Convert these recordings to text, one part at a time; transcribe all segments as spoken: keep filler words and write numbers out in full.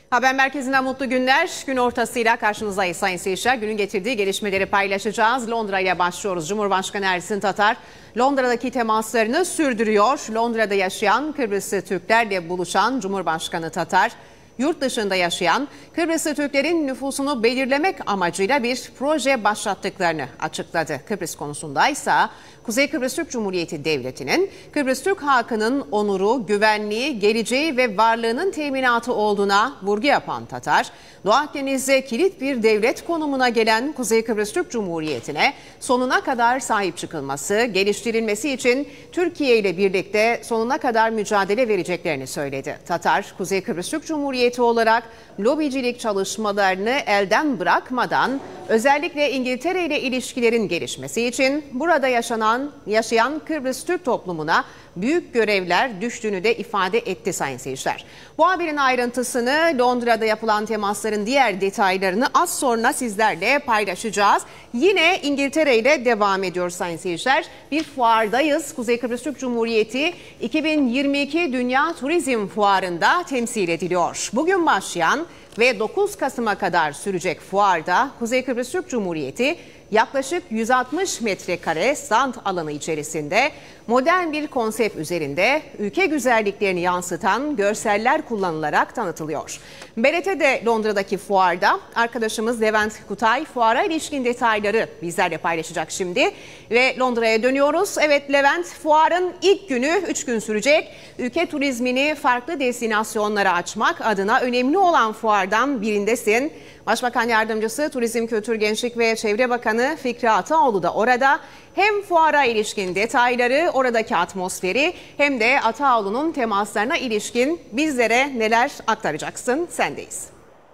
Haber merkezinden mutlu günler. Gün ortasıyla karşınızdayız sayın seyirciler. Günün getirdiği gelişmeleri paylaşacağız. Londra ile başlıyoruz. Cumhurbaşkanı Ersin Tatar Londra'daki temaslarını sürdürüyor. Londra'da yaşayan Kıbrıslı Türklerle buluşan Cumhurbaşkanı Tatar, yurt dışında yaşayan Kıbrıslı Türklerin nüfusunu belirlemek amacıyla bir proje başlattıklarını açıkladı. Kıbrıs konusundaysa Kuzey Kıbrıs Türk Cumhuriyeti Devleti'nin Kıbrıs Türk halkının onuru, güvenliği, geleceği ve varlığının teminatı olduğuna vurgu yapan Tatar, Doğu Akdeniz'de kilit bir devlet konumuna gelen Kuzey Kıbrıs Türk Cumhuriyeti'ne sonuna kadar sahip çıkılması, geliştirilmesi için Türkiye ile birlikte sonuna kadar mücadele vereceklerini söyledi. Tatar, Kuzey Kıbrıs Türk Cumhuriyeti olarak lobicilik çalışmalarını elden bırakmadan özellikle İngiltere ile ilişkilerin gelişmesi için burada yaşanan yaşayan Kıbrıs Türk toplumuna büyük görevler düştüğünü de ifade etti sayın seyirciler. Bu haberin ayrıntısını, Londra'da yapılan temasların diğer detaylarını az sonra sizlerle paylaşacağız. Yine İngiltere ile devam ediyoruz sayın seyirciler. Bir fuardayız. Kuzey Kıbrıs Türk Cumhuriyeti iki bin yirmi iki Dünya Turizm Fuarı'nda temsil ediliyor. Bugün başlayan ve dokuz Kasım'a kadar sürecek fuarda Kuzey Kıbrıs Türk Cumhuriyeti yaklaşık yüz altmış metrekare stand alanı içerisinde modern bir konsept üzerinde ülke güzelliklerini yansıtan görseller kullanılarak tanıtılıyor. B R T'de Londra'daki fuarda arkadaşımız Levent Kutay fuara ilişkin detayları bizlerle paylaşacak şimdi. Ve Londra'ya dönüyoruz. Evet Levent, fuarın ilk günü üç gün sürecek. Ülke turizmini farklı destinasyonlara açmak adına önemli olan fuardan birindesin. Başbakan Yardımcısı, Turizm, Kültür, Gençlik ve Çevre Bakanı Fikri Ataoğlu da orada. Hem fuara ilişkin detayları, oradaki atmosferi hem de Ataoğlu'nun temaslarına ilişkin bizlere neler aktaracaksın? Sendeyiz.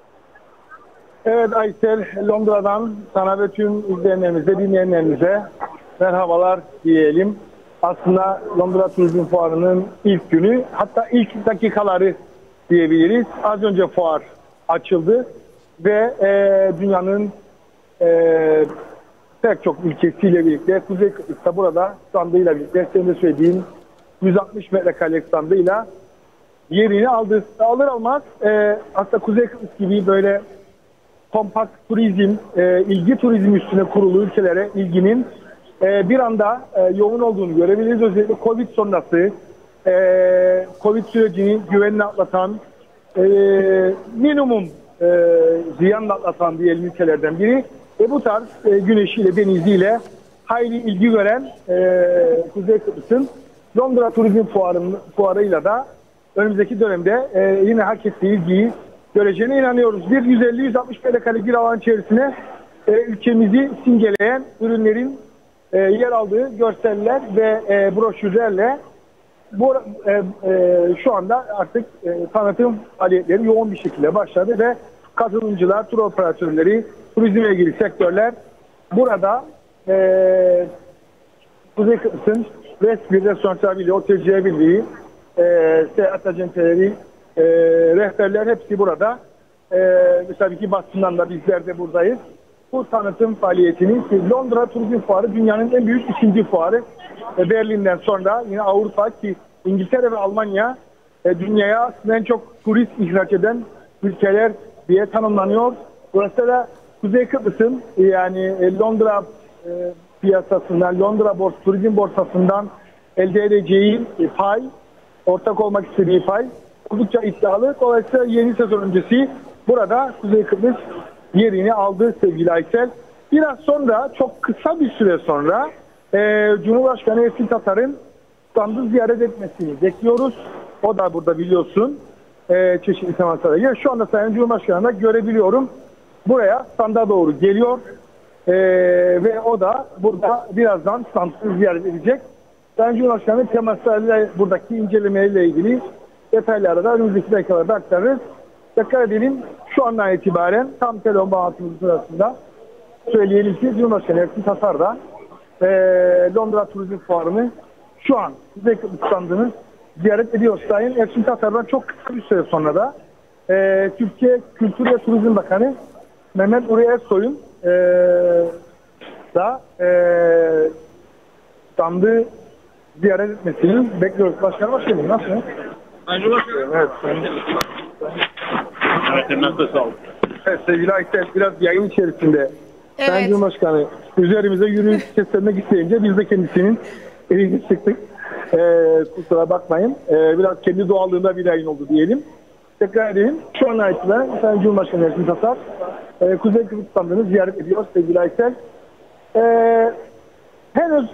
Evet Aysel, Londra'dan sana ve tüm izleyenlerimize, dinleyenlerimize merhabalar diyelim. Aslında Londra Turizm Fuarı'nın ilk günü, hatta ilk dakikaları diyebiliriz. Az önce fuar açıldı ve e, dünyanın e, pek çok ülkesiyle birlikte Kuzey Kıbrıs'ta burada standıyla birlikte senin de söylediğin yüz altmış metrekarelik standıyla yerini aldı. Alır almaz e, aslında Kuzey Kıbrıs gibi böyle kompakt turizm, e, ilgi turizmi üstüne kurulu ülkelere ilginin e, bir anda e, yoğun olduğunu görebiliriz. Özellikle Covid sonrası e, Covid sürecini güvenle atlatan, e, minimum e, ziyanla atlatan diyelim ülkelerden biri. Ve bu tarz e, güneşiyle, deniziyle hayli ilgi gören e, Kuzey Kıbrıs'ın Londra Turizm Fuarı'nın fuarıyla da önümüzdeki dönemde e, yine hak ettiği ilgiyi göreceğine inanıyoruz. Bir yüz elli yüz altmış metrekarelik bir alan içerisine e, ülkemizi simgeleyen ürünlerin e, yer aldığı görseller ve e, broşürlerle bu e, e, şu anda artık e, tanıtım faaliyetleri yoğun bir şekilde başladı ve katılımcılar, tur operatörleri, turizmle ilgili sektörler burada e, Kuzey Kıbrıs'ın Resmi Restoranlar Birliği, Otelciler Birliği, e, seyahat acenteleri, e, rehberler hepsi burada. E, tabii ki basından da bizler de buradayız. Bu tanıtım faaliyetini, Londra Turizm Fuarı dünyanın en büyük ikinci fuarı. E, Berlin'den sonra yine Avrupa ki İngiltere ve Almanya e, dünyaya en çok turist ihraç eden ülkeler diye tanımlanıyor. Burası da Kuzey Kıbrıs'ın yani Londra e, piyasasından, Londra Borsa, Turizm Borsası'ndan elde edeceği e, pay, ortak olmak istediği pay oldukça iddialı. Dolayısıyla yeni sezon öncesi burada Kuzey Kıbrıs yerini aldı sevgili Aysel. Biraz sonra, çok kısa bir süre sonra e, Cumhurbaşkanı Ersin Tatar'ın standı ziyaret etmesini bekliyoruz. O da burada biliyorsun e, çeşitli temaslara geliyor. Şu anda Sayın Cumhurbaşkanı'nda görebiliyorum. Buraya standa doğru geliyor ee, ve o da burada birazdan standı ziyaret edecek. Sayın Cumhurbaşkanı temaslarıyla buradaki incelemeyle ilgili detayları da önümüzdeki dakikalarda aktarırız. Dikkat edelim, şu andan itibaren tam telefon bağlantımız sırasında söyleyelim ki Cumhurbaşkanı Ersin Tatar da e, Londra Turizm Fuarı'nı şu an Kuzey Kıbrıs standını ziyaret ediyor. Sayın Ersin Tatar'dan çok kısa bir süre sonra da e, Türkiye Kültür ve Turizm Bakanı Mehmet Nuri Ersoy'un e, da e, standı ziyaret etmesini bekliyoruz. Başkanım hoş geldin. Nasılsınız? Başkanım. Evet. Mehmet'im nasıl sağ ol? Evet, sevgili Aysel, biraz yayın içerisinde Evet. Sayın Cumhurbaşkanı üzerimize yürüyüş seslerine gitmeyince biz de kendisinin elini sıktık. Ee, kusura bakmayın. Ee, biraz kendi doğallığında bir yayın oldu diyelim. Tekrar edeyim. Şu an itibaren Sayın Cumhurbaşkanı Ersin Tatar e, Kuzey Kıbrıs standını ziyaret ediyor sevgili Aysel. Ee, henüz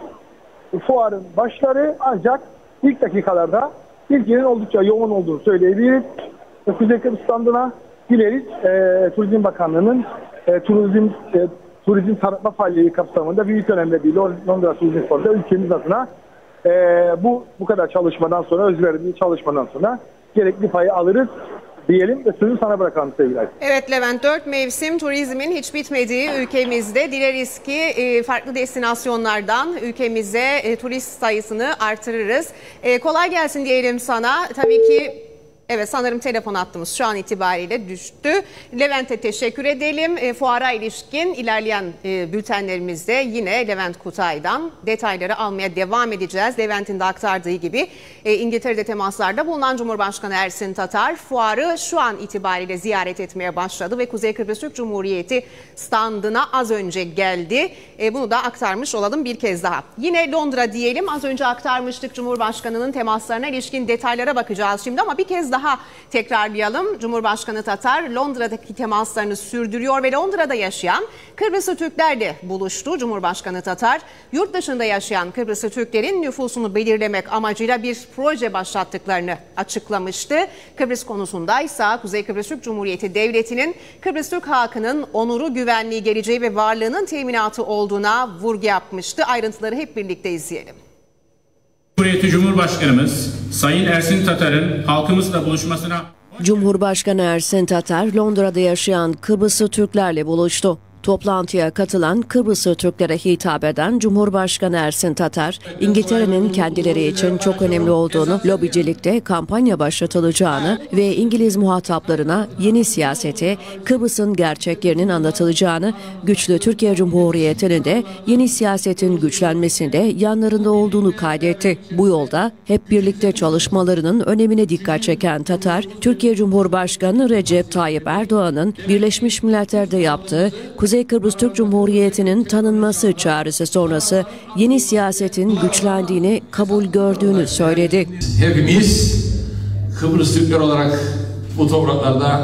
fuarın başları, ancak ilk dakikalarda ilginin oldukça yoğun olduğunu söyleyebiliriz. Kuzey Kıbrıs standına dileriz e, Turizm Bakanlığı'nın e, turizm e, turizm tanıtma faaliyeti kapsamında büyük önemli bir Londra Turizm Fuarı'nda ülkemiz adına e, bu bu kadar çalışmadan sonra, özverili çalışmadan sonra gerekli payı alırız diyelim ve sözü sana bırakalım sevgili Aysel. Evet Levent, dört mevsim turizmin hiç bitmediği ülkemizde dileriz ki e, farklı destinasyonlardan ülkemize e, turist sayısını artırırız. E, kolay gelsin diyelim sana. Tabii ki evet, sanırım telefon hattımız şu an itibariyle düştü. Levent'e teşekkür edelim. E, fuara ilişkin ilerleyen e, bültenlerimizde yine Levent Kutay'dan detayları almaya devam edeceğiz. Levent'in de aktardığı gibi e, İngiltere'de temaslarda bulunan Cumhurbaşkanı Ersin Tatar fuarı şu an itibariyle ziyaret etmeye başladı ve Kuzey Kıbrıs Türk Cumhuriyeti standına az önce geldi. E, bunu da aktarmış olalım bir kez daha. Yine Londra diyelim, az önce aktarmıştık Cumhurbaşkanı'nın temaslarına ilişkin detaylara bakacağız şimdi ama bir kez daha Daha tekrarlayalım. Cumhurbaşkanı Tatar Londra'daki temaslarını sürdürüyor ve Londra'da yaşayan Kıbrıslı Türklerle buluştu. Cumhurbaşkanı Tatar, yurt dışında yaşayan Kıbrıslı Türklerin nüfusunu belirlemek amacıyla bir proje başlattıklarını açıklamıştı. Kıbrıs konusundaysa Kuzey Kıbrıs Türk Cumhuriyeti Devleti'nin Kıbrıs Türk halkının onuru, güvenliği, geleceği ve varlığının teminatı olduğuna vurgu yapmıştı. Ayrıntıları hep birlikte izleyelim. Cumhuriyeti Cumhurbaşkanımız Sayın Ersin Tatar'ın halkımızla buluşmasına... Cumhurbaşkanı Ersin Tatar, Londra'da yaşayan Kıbrıslı Türklerle buluştu. Toplantıya katılan Kıbrıslı Türklere hitap eden Cumhurbaşkanı Ersin Tatar, İngiltere'nin kendileri için çok önemli olduğunu, lobicilikte kampanya başlatılacağını ve İngiliz muhataplarına yeni siyaseti, Kıbrıs'ın gerçeklerinin anlatılacağını, güçlü Türkiye Cumhuriyeti'nin de yeni siyasetin güçlenmesinde yanlarında olduğunu kaydetti. Bu yolda hep birlikte çalışmalarının önemine dikkat çeken Tatar, Türkiye Cumhurbaşkanı Recep Tayyip Erdoğan'ın Birleşmiş Milletler'de yaptığı Kuzey Kıbrıs Türk Cumhuriyeti'nin tanınması çağrısı sonrası yeni siyasetin güçlendiğini kabul gördüğünü söyledi. Hepimiz Kıbrıs Türkler olarak bu topraklarda,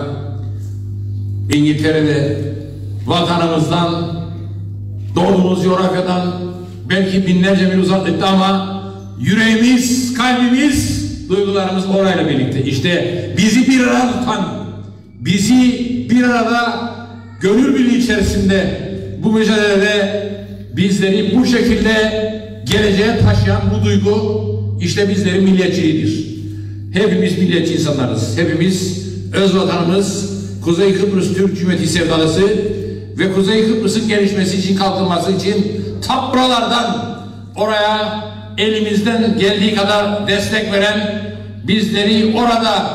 İngiltere'de, vatanımızdan, doğduğumuz coğrafyadan belki binlerce mil uzaklıkta ama yüreğimiz, kalbimiz, duygularımız orayla birlikte. İşte bizi bir arada tutan, bizi bir arada gönül birliği içerisinde bu mücadelede bizleri bu şekilde geleceğe taşıyan bu duygu işte bizlerin milliyetçiliğidir. Hepimiz milliyetçi insanlarız. Hepimiz öz vatanımız Kuzey Kıbrıs Türk Cumhuriyeti sevdalısı ve Kuzey Kıbrıs'ın gelişmesi için, kalkınması için ta buralardan oraya elimizden geldiği kadar destek veren, bizleri orada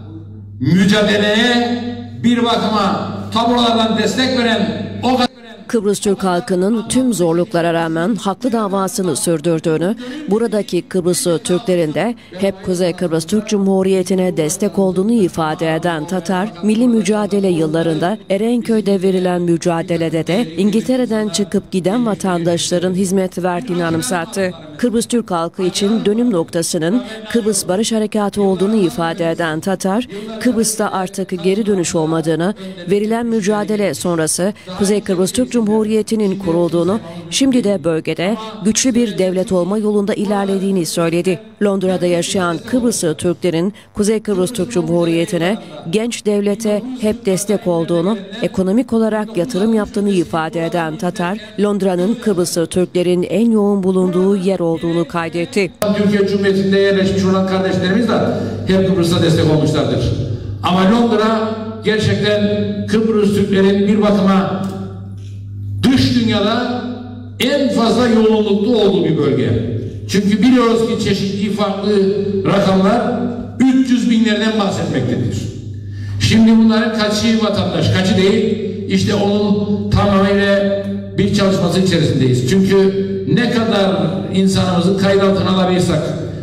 mücadeleye bir bakıma tablolardan destek veren o Kıbrıs Türk halkının tüm zorluklara rağmen haklı davasını sürdürdüğünü, buradaki Kıbrıslı Türklerin de hep Kuzey Kıbrıs Türk Cumhuriyeti'ne destek olduğunu ifade eden Tatar, milli mücadele yıllarında Erenköy'de verilen mücadelede de İngiltere'den çıkıp giden vatandaşların hizmet verdiğini anımsattı. Kıbrıs Türk halkı için dönüm noktasının Kıbrıs Barış Harekatı olduğunu ifade eden Tatar, Kıbrıs'ta artık geri dönüş olmadığını, verilen mücadele sonrası Kuzey Kıbrıs Türk Cumhuriyeti'nin kurulduğunu, şimdi de bölgede güçlü bir devlet olma yolunda ilerlediğini söyledi. Londra'da yaşayan Kıbrıslı Türklerin Kuzey Kıbrıs Türk Cumhuriyeti'ne, genç devlete hep destek olduğunu, ekonomik olarak yatırım yaptığını ifade eden Tatar, Londra'nın Kıbrıslı Türklerin en yoğun bulunduğu yer olduğunu kaydetti. Türkiye Cumhuriyeti'nde yerleşmiş olan kardeşlerimiz de hep Kıbrıs'a destek olmuşlardır. Ama Londra gerçekten Kıbrıs Türklerin bir bakıma dış dünyada en fazla yoğunluklu olduğu bir bölge. Çünkü biliyoruz ki çeşitli farklı rakamlar üç yüz binlerden bahsetmektedir. Şimdi bunların kaçı vatandaş, kaçı değil, işte onun tamamıyla bir çalışması içerisindeyiz. Çünkü ne kadar insanımızı kayıt altına alabilirsek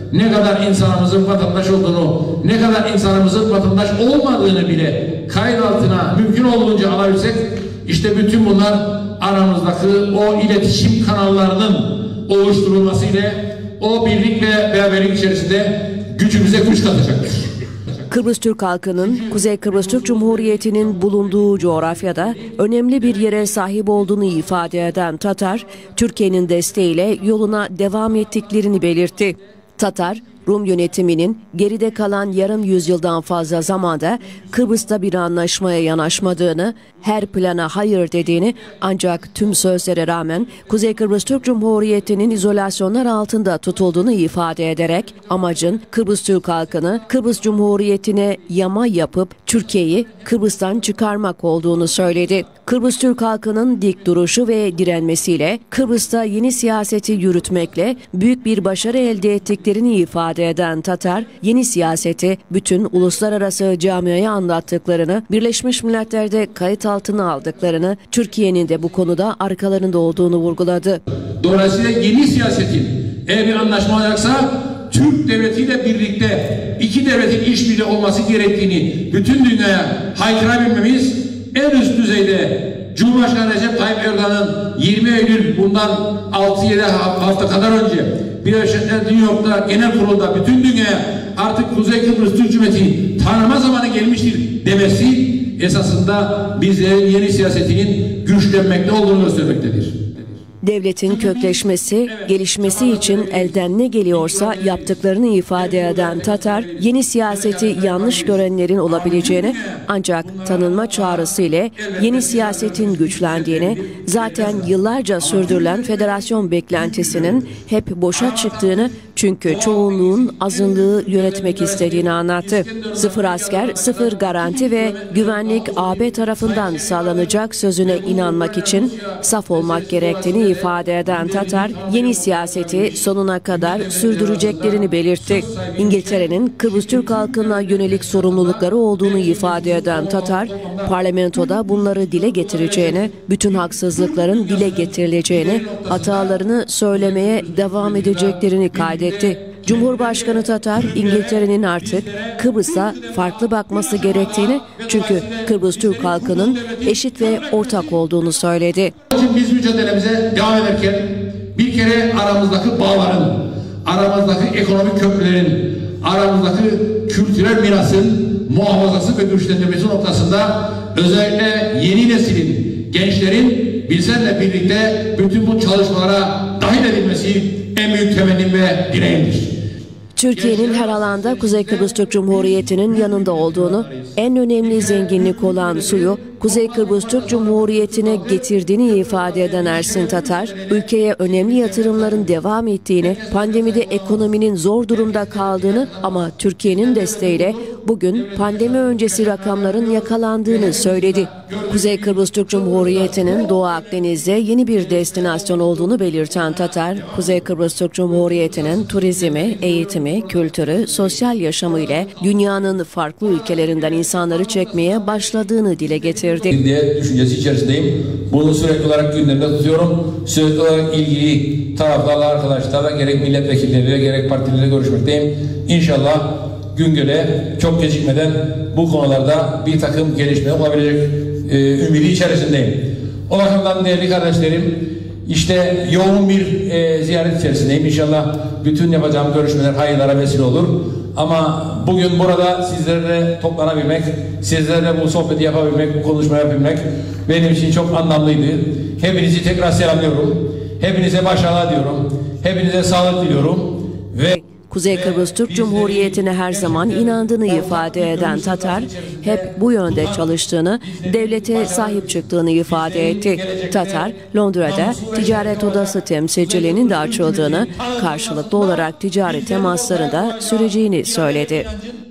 ne kadar insanımızın vatandaş olduğunu, ne kadar insanımızın vatandaş olmadığını bile kayıt altına mümkün olduğunca alabilsek, işte bütün bunlar aramızdaki o iletişim kanallarının oluşturulması ile o birlik ve beraberlik içerisinde gücümüze güç katacaktır. Kıbrıs Türk halkının Kuzey Kıbrıs Türk Cumhuriyeti'nin bulunduğu coğrafyada önemli bir yere sahip olduğunu ifade eden Tatar, Türkiye'nin desteğiyle yoluna devam ettiklerini belirtti. Tatar, Rum yönetiminin geride kalan yarım yüzyıldan fazla zamanda Kıbrıs'ta bir anlaşmaya yanaşmadığını, her plana hayır dediğini, ancak tüm sözlere rağmen Kuzey Kıbrıs Türk Cumhuriyeti'nin izolasyonlar altında tutulduğunu ifade ederek amacın Kıbrıs Türk halkını Kıbrıs Cumhuriyeti'ne yama yapıp Türkiye'yi Kıbrıs'tan çıkarmak olduğunu söyledi. Kıbrıs Türk halkının dik duruşu ve direnmesiyle Kıbrıs'ta yeni siyaseti yürütmekle büyük bir başarı elde ettiklerini ifade eden Tatar, yeni siyaseti bütün uluslararası camiaya anlattıklarını, Birleşmiş Milletler'de kayıt altına aldıklarını, Türkiye'nin de bu konuda arkalarında olduğunu vurguladı. Dolayısıyla yeni siyasetin eğer bir anlaşma olacaksa Türk devletiyle birlikte iki devletin işbirliği olması gerektiğini bütün dünyaya haykırabilmemiz, en üst düzeyde Cumhurbaşkanı Recep Tayyip Erdoğan'ın yirmi Eylül bundan altı yedi hafta kadar önce Birleşmiş Milletler New York'ta genel kurulda bütün dünyaya artık Kuzey Kıbrıs Türk Cumhuriyeti tanıma zamanı gelmiştir demesi esasında bizlerin yeni siyasetinin güçlenmekte olduğunu göstermektedir. Devletin kökleşmesi, gelişmesi için elden ne geliyorsa yaptıklarını ifade eden Tatar, yeni siyaseti yanlış görenlerin olabileceğini, ancak tanınma çağrısı ile yeni siyasetin güçlendiğini, zaten yıllarca sürdürülen federasyon beklentisinin hep boşa çıktığını, çünkü çoğunluğun azınlığı yönetmek istediğini anlattı. Sıfır asker, sıfır garanti ve güvenlik A B tarafından sağlanacak sözüne inanmak için saf olmak gerektiğini ifade eden Tatar, yeni siyaseti sonuna kadar sürdüreceklerini belirtti. İngiltere'nin Kıbrıs Türk halkına yönelik sorumlulukları olduğunu ifade eden Tatar, parlamentoda bunları dile getireceğini, bütün haksızlıkların dile getirileceğini, hatalarını söylemeye devam edeceklerini kaydetti. Cumhurbaşkanı Tatar, İngiltere'nin artık Kıbrıs'a farklı bakması gerektiğini, çünkü Kıbrıs Türk halkının eşit ve ortak olduğunu söyledi. Biz mücadelemize devam ederken bir kere aramızdaki bağların, aramızdaki ekonomik köprülerin, aramızdaki kültürel mirasın muhafazası ve güçlendirmesi noktasında özellikle yeni neslin, gençlerin bizlerle birlikte bütün bu çalışmalara dahil edilmesi en büyük temennim ve dileğimdir. Türkiye'nin her alanda Kuzey Kıbrıs Türk Cumhuriyeti'nin yanında olduğunu, en önemli zenginlik olan suyu Kuzey Kıbrıs Türk Cumhuriyeti'ne getirdiğini ifade eden Ersin Tatar, ülkeye önemli yatırımların devam ettiğini, pandemide ekonominin zor durumda kaldığını ama Türkiye'nin desteğiyle bugün pandemi öncesi rakamların yakalandığını söyledi. Kuzey Kıbrıs Türk Cumhuriyeti'nin Doğu Akdeniz'de yeni bir destinasyon olduğunu belirten Tatar, Kuzey Kıbrıs Türk Cumhuriyeti'nin turizmi, eğitimi, kültürü, sosyal yaşamı ile dünyanın farklı ülkelerinden insanları çekmeye başladığını dile getirdi. diye düşüncesi içerisindeyim. Bunu sürekli olarak gündemde tutuyorum. Sürekli olarak ilgili taraflarla, arkadaşlarla gerek milletvekilleriyle gerek partileriyle görüşmekteyim. İnşallah gün gele çok gecikmeden bu konularda bir takım gelişmeler olabilecek e, ümidi içerisindeyim. O bakımdan değerli kardeşlerim, işte yoğun bir e, ziyaret içerisindeyim. İnşallah bütün yapacağım görüşmeler hayırlara vesile olur. Ama bugün burada sizlerle toplanabilmek, sizlerle bu sohbeti yapabilmek, bu konuşmayı yapabilmek benim için çok anlamlıydı. Hepinizi tekrar selamlıyorum. Hepinize başarılar diyorum. Hepinize sağlık diliyorum. Ve Kuzey Kıbrıs Türk Cumhuriyeti'ne her zaman inandığını ifade eden Tatar, hep bu yönde çalıştığını, devlete sahip çıktığını ifade etti. Tatar, Londra'da ticaret odası temsilciliğinin de açıldığını, karşılıklı olarak ticari temasların da süreceğini söyledi.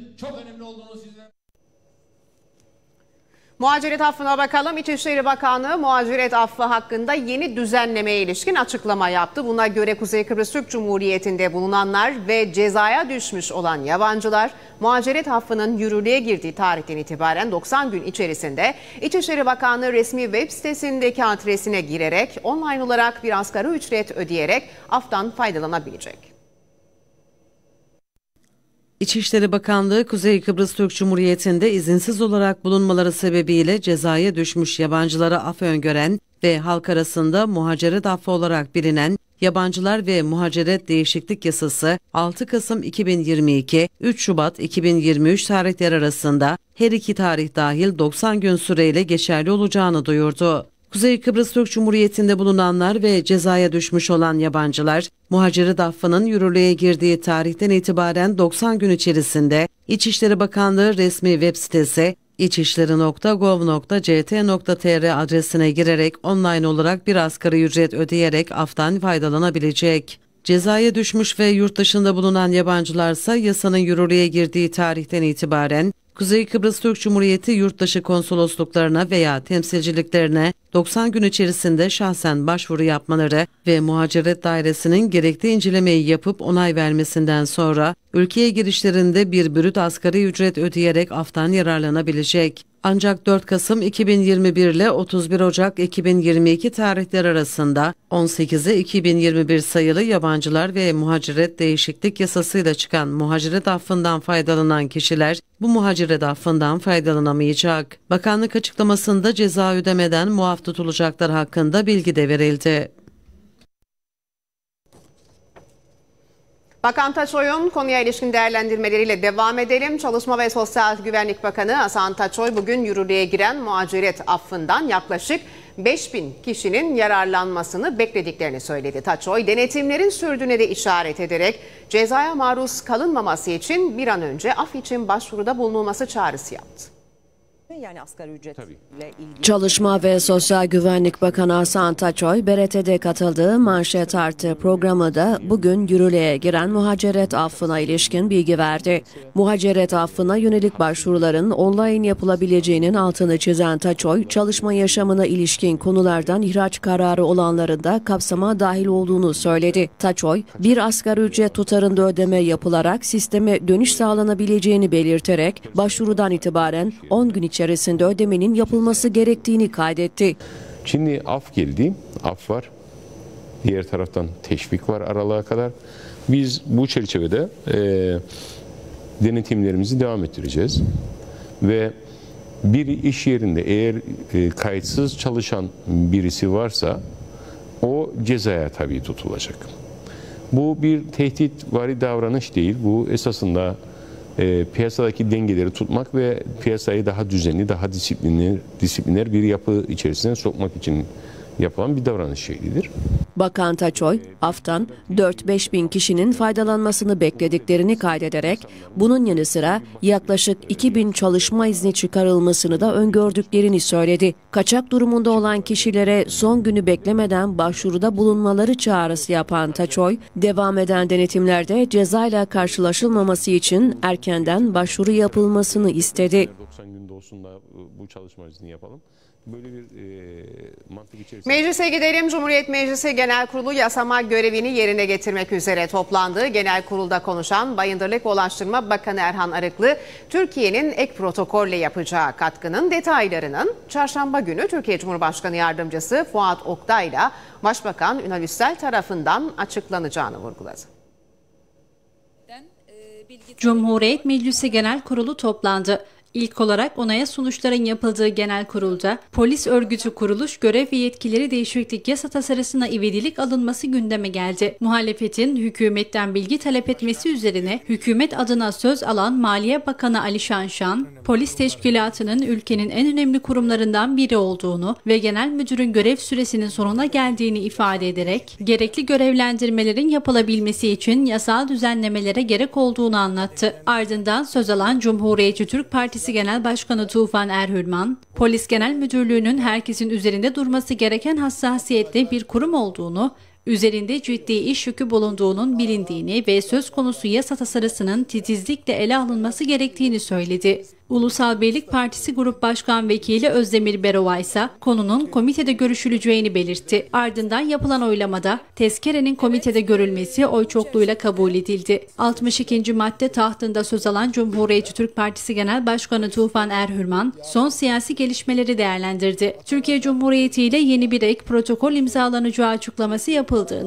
Muhaciret affına bakalım. İçişleri Bakanlığı muhaciret affı hakkında yeni düzenlemeye ilişkin açıklama yaptı. Buna göre Kuzey Kıbrıs Türk Cumhuriyeti'nde bulunanlar ve cezaya düşmüş olan yabancılar muhaciret affının yürürlüğe girdiği tarihten itibaren doksan gün içerisinde İçişleri Bakanlığı resmi web sitesindeki adresine girerek online olarak bir asgari ücret ödeyerek aftan faydalanabilecek. İçişleri Bakanlığı, Kuzey Kıbrıs Türk Cumhuriyeti'nde izinsiz olarak bulunmaları sebebiyle cezaya düşmüş yabancılara af öngören ve halk arasında muhaceret affı olarak bilinen Yabancılar ve Muhaceret Değişiklik Yasası altı Kasım iki bin yirmi iki - üç Şubat iki bin yirmi üç tarihleri arasında her iki tarih dahil doksan gün süreyle geçerli olacağını duyurdu. Kuzey Kıbrıs Türk Cumhuriyeti'nde bulunanlar ve cezaya düşmüş olan yabancılar, muhaceret affının yürürlüğe girdiği tarihten itibaren doksan gün içerisinde İçişleri Bakanlığı resmi web sitesi içişleri nokta gov nokta ct nokta tr adresine girerek online olarak bir asgari ücret ödeyerek aftan faydalanabilecek. Cezaya düşmüş ve yurt dışında bulunan yabancılarsa yasanın yürürlüğe girdiği tarihten itibaren Kuzey Kıbrıs Türk Cumhuriyeti yurtdışı konsolosluklarına veya temsilciliklerine doksan gün içerisinde şahsen başvuru yapmaları ve muhaceret dairesinin gerekli incelemeyi yapıp onay vermesinden sonra ülkeye girişlerinde bir brüt asgari ücret ödeyerek aftan yararlanabilecek. Ancak dört Kasım iki bin yirmi bir ile otuz bir Ocak iki bin yirmi iki tarihleri arasında on sekizi iki bin yirmi bir sayılı Yabancılar ve Muhaceret Değişiklik Yasasıyla çıkan muhaceret affından faydalanan kişiler bu muhaceret affından faydalanamayacak. Bakanlık açıklamasında ceza ödemeden muaf tutulacaklar hakkında bilgi de verildi. Bakan Taçoy'un konuya ilişkin değerlendirmeleriyle devam edelim. Çalışma ve Sosyal Güvenlik Bakanı Hasan Taçoy bugün yürürlüğe giren muhaciret affından yaklaşık beş bin kişinin yararlanmasını beklediklerini söyledi. Taçoy, denetimlerin sürdüğüne de işaret ederek cezaya maruz kalınmaması için bir an önce af için başvuruda bulunulması çağrısı yaptı. Yani asgari ücretle ilgili. Çalışma ve Sosyal Güvenlik Bakanı Hasan Taçoy, B R T'de katıldığı Manşet Artı programı da bugün yürürlüğe giren muhaceret affına ilişkin bilgi verdi. Muhaceret affına yönelik başvuruların online yapılabileceğinin altını çizen Taçoy, çalışma yaşamına ilişkin konulardan ihraç kararı olanların da kapsama dahil olduğunu söyledi. Taçoy, bir asgari ücret tutarında ödeme yapılarak sisteme dönüş sağlanabileceğini belirterek başvurudan itibaren on gün içerisinde içerisinde ödemenin yapılması gerektiğini kaydetti. Şimdi af geldi, af var. Diğer taraftan teşvik var aralığa kadar. Biz bu çerçevede e, denetimlerimizi devam ettireceğiz. Ve bir iş yerinde eğer e, kayıtsız çalışan birisi varsa o cezaya tabii tutulacak. Bu bir tehditvari davranış değil. Bu esasında E, piyasadaki dengeleri tutmak ve piyasayı daha düzenli, daha disiplinler, disiplinler bir yapı içerisine sokmak için yapılan bir davranış şeklidir. Bakan Taçoy, aftan dört beş bin kişinin faydalanmasını beklediklerini kaydederek bunun yanı sıra yaklaşık iki bin çalışma izni çıkarılmasını da öngördüklerini söyledi. Kaçak durumunda olan kişilere son günü beklemeden başvuruda bulunmaları çağrısı yapan Taçoy, devam eden denetimlerde cezayla karşılaşılmaması için erkenden başvuru yapılmasını istedi. doksan günde olsun da bu çalışma izni yapalım. Böyle bir e, mantık içerisinde... Meclise gidelim. Cumhuriyet Meclisi Genel Kurulu yasama görevini yerine getirmek üzere toplandı. Genel Kurul'da konuşan Bayındırlık ve Ulaştırma Bakanı Erhan Arıklı, Türkiye'nin ek protokolle yapacağı katkının detaylarının çarşamba günü Türkiye Cumhurbaşkanı Yardımcısı Fuat Oktay'la Başbakan Ünal Üstel tarafından açıklanacağını vurguladı. Cumhuriyet Meclisi Genel Kurulu toplandı. İlk olarak onaya sunuşların yapıldığı genel kurulda polis örgütü kuruluş görev ve yetkileri değişiklik yasa tasarısına ivedilik alınması gündeme geldi. Muhalefetin hükümetten bilgi talep etmesi üzerine hükümet adına söz alan Maliye Bakanı Ali Şanşan, polis teşkilatının ülkenin en önemli kurumlarından biri olduğunu ve genel müdürün görev süresinin sonuna geldiğini ifade ederek gerekli görevlendirmelerin yapılabilmesi için yasal düzenlemelere gerek olduğunu anlattı. Ardından söz alan Cumhuriyetçi Türk Partisi Genel Başkanı Tufan Erhürman, Polis Genel Müdürlüğü'nün herkesin üzerinde durması gereken hassasiyette bir kurum olduğunu, üzerinde ciddi iş yükü bulunduğunun bilindiğini ve söz konusu yasa tasarısının titizlikle ele alınması gerektiğini söyledi. Ulusal Birlik Partisi Grup Başkan Vekili Özdemir Berova ise konunun komitede görüşüleceğini belirtti. Ardından yapılan oylamada tezkerenin komitede görülmesi oy çokluğuyla kabul edildi. altmış ikinci madde tahtında söz alan Cumhuriyetçi Türk Partisi Genel Başkanı Tufan Erhürman son siyasi gelişmeleri değerlendirdi. Türkiye Cumhuriyeti ile yeni bir ek protokol imzalanacağı açıklaması yapıldığını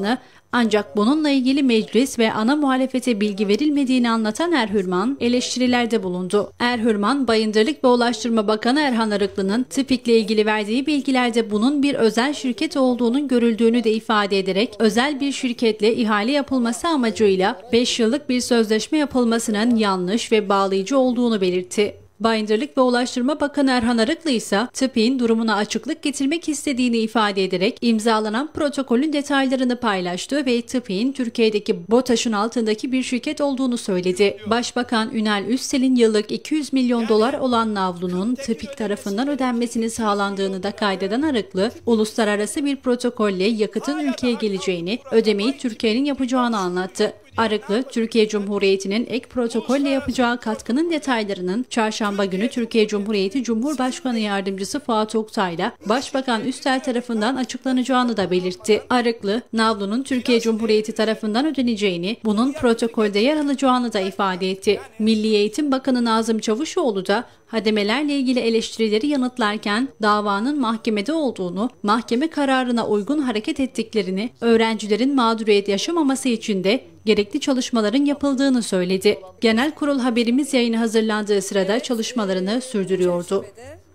Ancak bununla ilgili meclis ve ana muhalefete bilgi verilmediğini anlatan Erhürman eleştirilerde bulundu. Erhürman, Bayındırlık ve Ulaştırma Bakanı Erhan Arıklı'nın TİPİK'le ilgili verdiği bilgilerde bunun bir özel şirket olduğunun görüldüğünü de ifade ederek özel bir şirketle ihale yapılması amacıyla beş yıllık bir sözleşme yapılmasının yanlış ve bağlayıcı olduğunu belirtti. Bayındırlık ve Ulaştırma Bakanı Erhan Arıklı ise TİPİK'in durumuna açıklık getirmek istediğini ifade ederek imzalanan protokolün detaylarını paylaştı ve TİPİK'in Türkiye'deki BOTAŞ'ın altındaki bir şirket olduğunu söyledi. Başbakan Ünal Üstel'in yıllık iki yüz milyon dolar olan navlunun TİPİK tarafından ödenmesini sağlandığını da kaydeden Arıklı, uluslararası bir protokolle yakıtın ülkeye geleceğini, ödemeyi Türkiye'nin yapacağını anlattı. Arıklı, Türkiye Cumhuriyeti'nin ek protokolle yapacağı katkının detaylarının Çarşamba günü Türkiye Cumhuriyeti Cumhurbaşkanı Yardımcısı Fuat Oktay'la Başbakan Üstel tarafından açıklanacağını da belirtti. Arıklı, navlunun Türkiye Cumhuriyeti tarafından ödeneceğini, bunun protokolde yer alacağını da ifade etti. Milli Eğitim Bakanı Nazım Çavuşoğlu da hademelerle ilgili eleştirileri yanıtlarken davanın mahkemede olduğunu, mahkeme kararına uygun hareket ettiklerini, öğrencilerin mağduriyet yaşamaması için de gerekli çalışmaların yapıldığını söyledi. Genel Kurul haberimiz yayını hazırlandığı sırada çalışmalarını sürdürüyordu.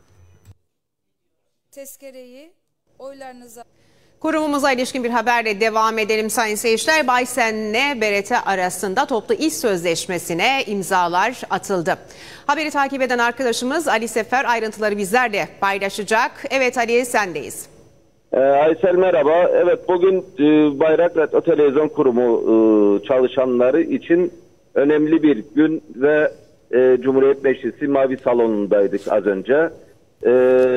Tezkereyi oylarınıza... Kurumumuza ilişkin bir haberle devam edelim sayın seyirciler. Baysen'le B R T arasında toplu iş sözleşmesine imzalar atıldı. Haberi takip eden arkadaşımız Ali Sefer ayrıntıları bizlerle paylaşacak. Evet Ali, sendeyiz. Ee, Aysel merhaba. Evet, bugün e, Bayrak Radyo Televizyon Kurumu e, çalışanları için önemli bir gün ve e, Cumhuriyet Meclisi Mavi Salonu'ndaydık az önce. E,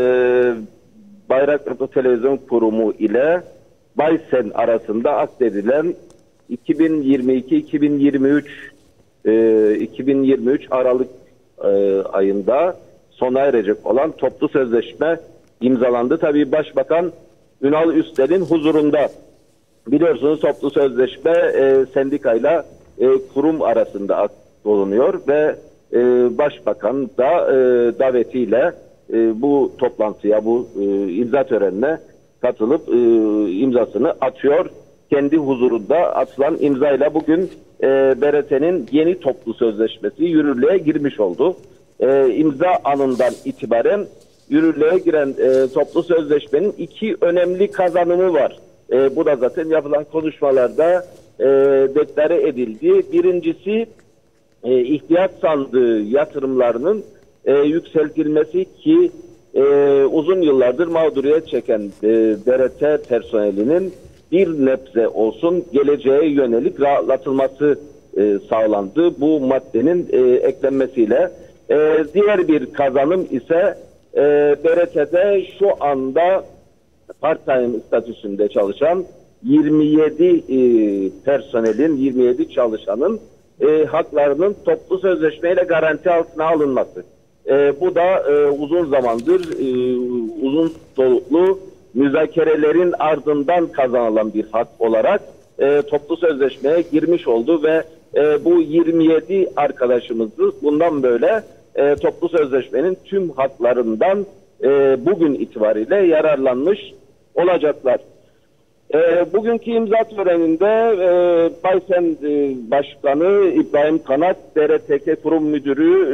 Bayrak Radyo Televizyon Kurumu ile Baysen arasında akdedilen iki bin yirmi iki iki bin yirmi üç e, iki bin yirmi üç Aralık e, ayında sona erecek olan toplu sözleşme imzalandı. Tabii Başbakan Ünal Üstel'in huzurunda. Biliyorsunuz toplu sözleşme e, sendikayla e, kurum arasında bulunuyor ve e, Başbakan da e, davetiyle e, bu toplantıya, bu e, imza törenine katılıp e, imzasını atıyor. Kendi huzurunda atılan imzayla bugün e, B R T'nin yeni toplu sözleşmesi yürürlüğe girmiş oldu. E, imza anından itibaren yürürlüğe giren e, toplu sözleşmenin iki önemli kazanımı var. E, bu da zaten yapılan konuşmalarda e, deklare edildi. Birincisi e, ihtiyaç sandığı yatırımlarının e, yükseltilmesi ki e, uzun yıllardır mağduriyet çeken e, B R T personelinin bir nebze olsun geleceğe yönelik rahatlatılması e, sağlandı. Bu maddenin e, eklenmesiyle. E, diğer bir kazanım ise e, B R T'de şu anda part-time statüsünde çalışan yirmi yedi e, personelin, yirmi yedi çalışanın e, haklarının toplu sözleşmeyle garanti altına alınması. E, bu da e, uzun zamandır e, uzun soluklu müzakerelerin ardından kazanılan bir hak olarak e, toplu sözleşmeye girmiş oldu ve e, bu yirmi yedi arkadaşımızı bundan böyle e, toplu sözleşmenin tüm haklarından e, bugün itibariyle yararlanmış olacaklar. E, bugünkü imza töreninde e, Baysen e, Başkanı İbrahim Kanat, B R T K Kurum Müdürü e,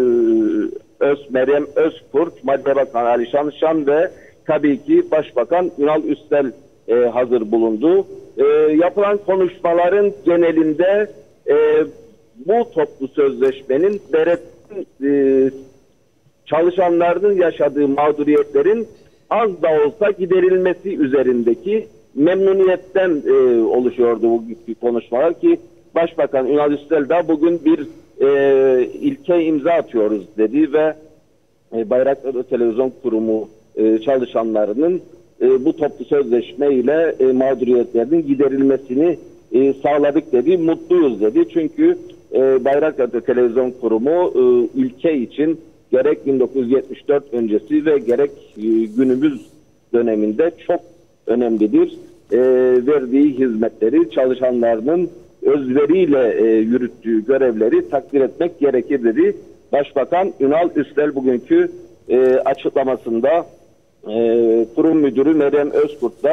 Öz, Meryem Özkurt, Maliye Bakanı Alişan Şan ve tabii ki Başbakan Ünal Üstel e, hazır bulundu. E, yapılan konuşmaların genelinde e, bu toplu sözleşmenin B R T'nin e, çalışanlarının yaşadığı mağduriyetlerin az da olsa giderilmesi üzerindeki memnuniyetten e, oluşuyordu bugünkü konuşmalar ki Başbakan Ünal Üstel de bugün bir e, ilke imza atıyoruz dedi ve e, Bayrak Radyo Televizyon Kurumu e, çalışanlarının e, bu toplu sözleşme ile e, mağduriyetlerinin giderilmesini e, sağladık dedi, mutluyuz dedi. Çünkü e, Bayrak Radyo Televizyon Kurumu e, ülke için gerek bin dokuz yüz yetmiş dört öncesi ve gerek e, günümüz döneminde çok önemlidir. E, verdiği hizmetleri, çalışanlarının özveriyle e, yürüttüğü görevleri takdir etmek gerekir dedi. Başbakan Ünal Üstel bugünkü e, açıklamasında e, kurum müdürü Meryem Özkurt da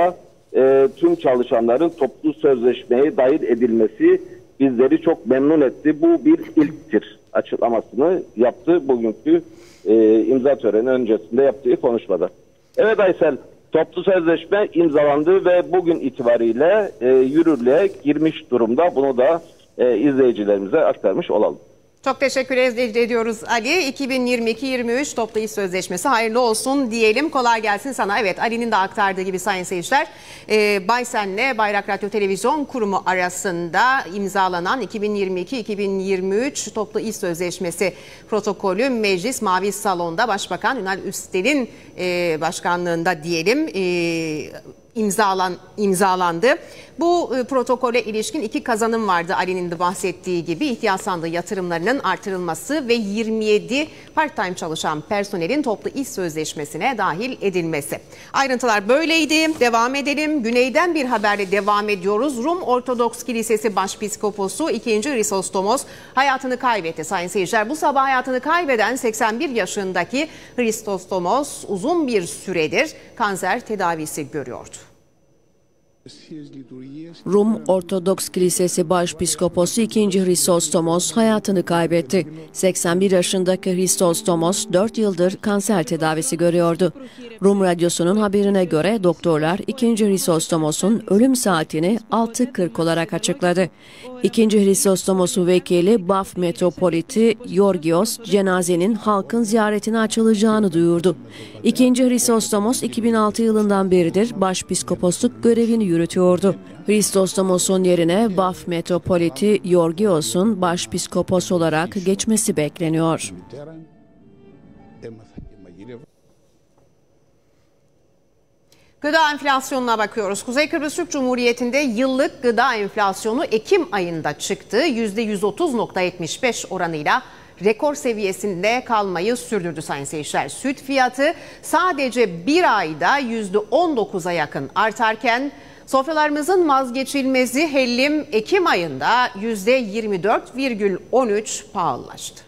e, tüm çalışanların toplu sözleşmeye dahil edilmesi bizleri çok memnun etti. Bu bir ilktir açıklamasını yaptı bugünkü e, imza töreni öncesinde yaptığı konuşmada. Evet Aysel, toplu sözleşme imzalandı ve bugün itibariyle e, yürürlüğe girmiş durumda. Bunu da e, izleyicilerimize aktarmış olalım. Çok teşekkür ediyoruz Ali. iki bin yirmi iki yirmi üç toplu iş sözleşmesi hayırlı olsun diyelim. Kolay gelsin sana. Evet, Ali'nin de aktardığı gibi sayın seyirciler, e, Baysen'le Bayrak Radyo Televizyon Kurumu arasında imzalanan iki bin yirmi iki iki bin yirmi üç toplu iş sözleşmesi protokolü Meclis Mavi Salon'da Başbakan Ünal Üstel'in e, başkanlığında diyelim e, imzalan imzalandı. Bu e, protokole ilişkin iki kazanım vardı Ali'nin de bahsettiği gibi. İhtiyaç sandığı yatırımlarının artırılması ve yirmi yedi part-time çalışan personelin toplu iş sözleşmesine dahil edilmesi. Ayrıntılar böyleydi. Devam edelim. Güneyden bir haberle devam ediyoruz. Rum Ortodoks Kilisesi Başpiskoposu ikinci Hristostomos hayatını kaybetti sayın seyirciler. Bu sabah hayatını kaybeden seksen bir yaşındaki Hristostomos uzun bir süredir kanser tedavisi görüyordu. Rum Ortodoks Kilisesi Başpiskoposu ikinci Hristostomos hayatını kaybetti. seksen bir yaşındaki Hristostomos dört yıldır kanser tedavisi görüyordu. Rum Radyosu'nun haberine göre doktorlar ikinci Hristostomos'un ölüm saatini altı kırk olarak açıkladı. ikinci Hristostomos'un vekili Baf Metropoliti Yorgios cenazenin halkın ziyaretine açılacağını duyurdu. ikinci Hristostomos iki bin altı yılından beridir başpiskoposluk görevini yürütüyordu. Hristostomos'un yerine Baf Metropoliti Yorgios'un başpiskopos olarak geçmesi bekleniyor. Gıda enflasyonuna bakıyoruz. Kuzey Kıbrıs Türk Cumhuriyeti'nde yıllık gıda enflasyonu Ekim ayında çıktı. yüzde yüz otuz virgül yetmiş beş oranıyla rekor seviyesinde kalmayı sürdürdü sayın seyirciler. Süt fiyatı sadece bir ayda yüzde on dokuza yakın artarken sofralarımızın vazgeçilmezi hellim Ekim ayında yüzde yirmi dört virgül on üç pahalılaştı.